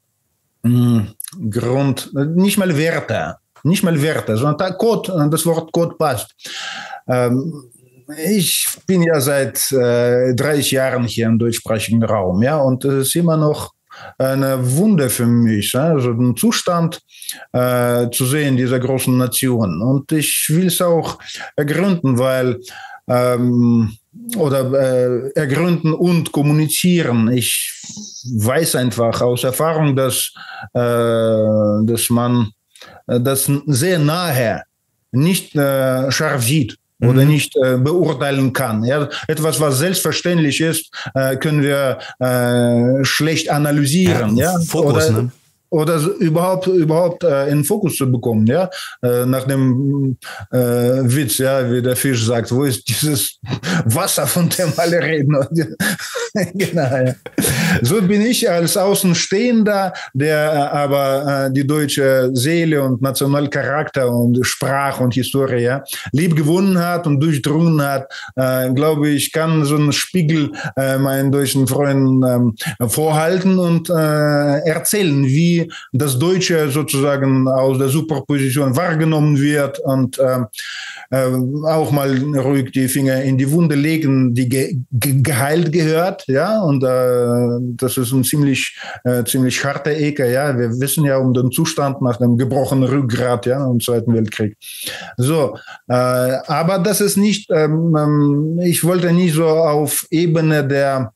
mh, Grund, nicht mal Werte, nicht mal Werte, sondern Code, das Wort Code passt. Ähm, ich bin ja seit äh, dreißig Jahren hier im deutschsprachigen Raum, ja, und es ist immer noch eine Wunder für mich, also den Zustand äh, zu sehen dieser großen Nation. Und ich will es auch ergründen, weil ähm, oder äh, ergründen und kommunizieren. Ich weiß einfach aus Erfahrung, dass, äh, dass man äh, das sehr nahe nicht äh, scharf sieht. Oder nicht äh, beurteilen kann. Ja, etwas, was selbstverständlich ist, äh, können wir äh, schlecht analysieren. Ja, ja? Fokus, oder, ne? oder überhaupt überhaupt äh, in Fokus zu bekommen. Ja, äh, nach dem äh, Witz, ja, wie der Fisch sagt, wo ist dieses Wasser, von dem alle reden? Genau. Ja. So bin ich als Außenstehender, der aber äh, die deutsche Seele und Nationalcharakter und Sprache und Historie ja, lieb gewonnen hat und durchdrungen hat, äh, glaube ich, kann so einen Spiegel äh, meinen deutschen Freunden äh, vorhalten und äh, erzählen, wie das Deutsche sozusagen aus der Superposition wahrgenommen wird und äh, äh, auch mal ruhig die Finger in die Wunde legen, die ge ge geheilt gehört, ja, und äh, das ist ein ziemlich, äh, ziemlich harter Eker, ja, wir wissen ja um den Zustand nach dem gebrochenen Rückgrat, ja, im Zweiten Weltkrieg. So, äh, aber das ist nicht, ähm, ich wollte nicht so auf Ebene der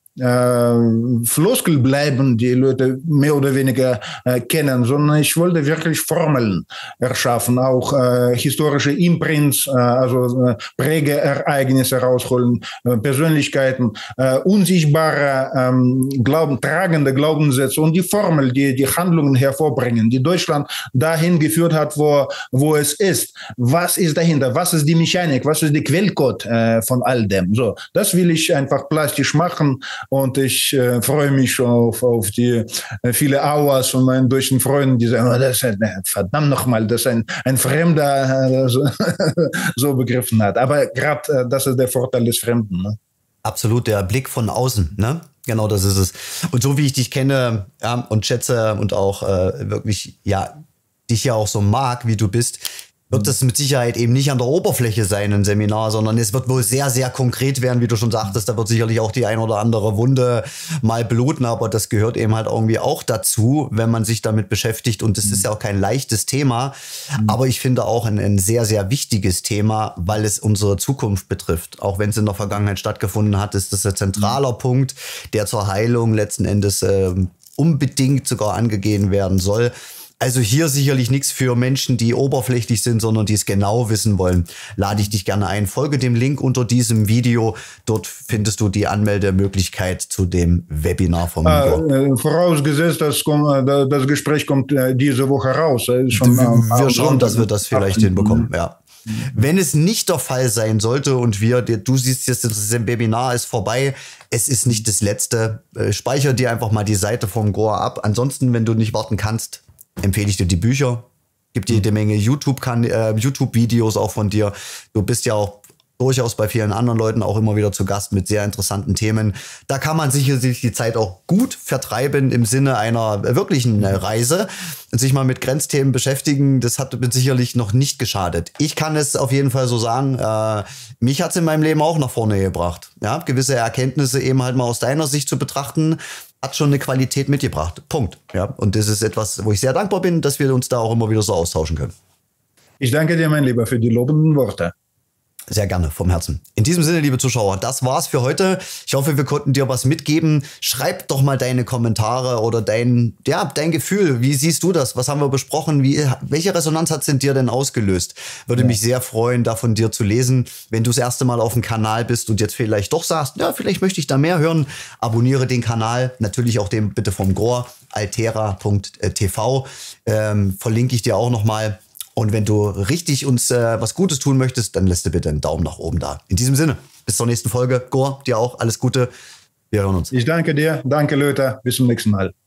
Äh, Floskel bleiben, die Leute mehr oder weniger äh, kennen, sondern ich wollte wirklich Formeln erschaffen, auch äh, historische Imprints, äh, also äh, Prägeereignisse herausholen, äh, Persönlichkeiten, äh, unsichtbare ähm, Glauben, tragende Glaubenssätze und die Formel, die die Handlungen hervorbringen, die Deutschland dahin geführt hat, wo, wo es ist. Was ist dahinter? Was ist die Mechanik? Was ist der Quellcode äh, von all dem? So, das will ich einfach plastisch machen. Und ich äh, freue mich schon auf, auf die äh, viele Hours von meinen deutschen Freunden, die sagen, oh, das ist ein, verdammt nochmal, dass ein, ein Fremder äh, so, so begriffen hat. Aber gerade äh, das ist der Vorteil des Fremden. Ne? Absolut, der Blick von außen, ne? Genau, das ist es. Und so wie ich dich kenne, ja, und schätze und auch äh, wirklich, ja, dich ja auch so mag, wie du bist, wird das mit Sicherheit eben nicht an der Oberfläche sein, ein Seminar, sondern es wird wohl sehr, sehr konkret werden, wie du schon sagtest. Da wird sicherlich auch die ein oder andere Wunde mal bluten, aber das gehört eben halt irgendwie auch dazu, wenn man sich damit beschäftigt. Und das ist ja auch kein leichtes Thema, aber ich finde auch ein, ein sehr, sehr wichtiges Thema, weil es unsere Zukunft betrifft. Auch wenn es in der Vergangenheit stattgefunden hat, ist das ein zentraler Punkt, der zur Heilung letzten Endes äh, unbedingt sogar angegeben werden soll. Also hier sicherlich nichts für Menschen, die oberflächlich sind, sondern die es genau wissen wollen. Lade ich dich gerne ein. Folge dem Link unter diesem Video. Dort findest du die Anmeldemöglichkeit zu dem Webinar vom Igor. Äh, vorausgesetzt, das, das Gespräch kommt diese Woche raus. Schon, wir äh, schauen, dass wir das vielleicht hinbekommen. Ja. Wenn es nicht der Fall sein sollte und wir, du siehst jetzt, das Webinar ist vorbei, es ist nicht das letzte, speicher dir einfach mal die Seite vom Goa ab. Ansonsten, wenn du nicht warten kannst, empfehle ich dir die Bücher. Gibt dir jede Menge YouTube äh, YouTube-Videos auch von dir. Du bist ja auch durchaus bei vielen anderen Leuten auch immer wieder zu Gast mit sehr interessanten Themen. Da kann man sicherlich die Zeit auch gut vertreiben im Sinne einer wirklichen Reise und sich mal mit Grenzthemen beschäftigen. Das hat mir sicherlich noch nicht geschadet. Ich kann es auf jeden Fall so sagen, äh, mich hat es in meinem Leben auch nach vorne gebracht. Ja, gewisse Erkenntnisse eben halt mal aus deiner Sicht zu betrachten, hat schon eine Qualität mitgebracht. Punkt. Ja, und das ist etwas, wo ich sehr dankbar bin, dass wir uns da auch immer wieder so austauschen können. Ich danke dir, mein Lieber, für die lobenden Worte. Sehr gerne, vom Herzen. In diesem Sinne, liebe Zuschauer, das war's für heute. Ich hoffe, wir konnten dir was mitgeben. Schreib doch mal deine Kommentare oder dein, ja, dein Gefühl. Wie siehst du das? Was haben wir besprochen? Wie, welche Resonanz hat es in dir denn ausgelöst? Würde ja. mich sehr freuen, da von dir zu lesen. Wenn du das erste Mal auf dem Kanal bist und jetzt vielleicht doch sagst, ja, vielleicht möchte ich da mehr hören, abonniere den Kanal. Natürlich auch den bitte vom Gore, altera punkt t v. Ähm, verlinke ich dir auch nochmal. Und wenn du richtig uns äh, was Gutes tun möchtest, dann lässt du bitte einen Daumen nach oben da. In diesem Sinne, bis zur nächsten Folge. Gore, dir auch alles Gute. Wir hören uns. Ich danke dir. Danke, Lothar. Bis zum nächsten Mal.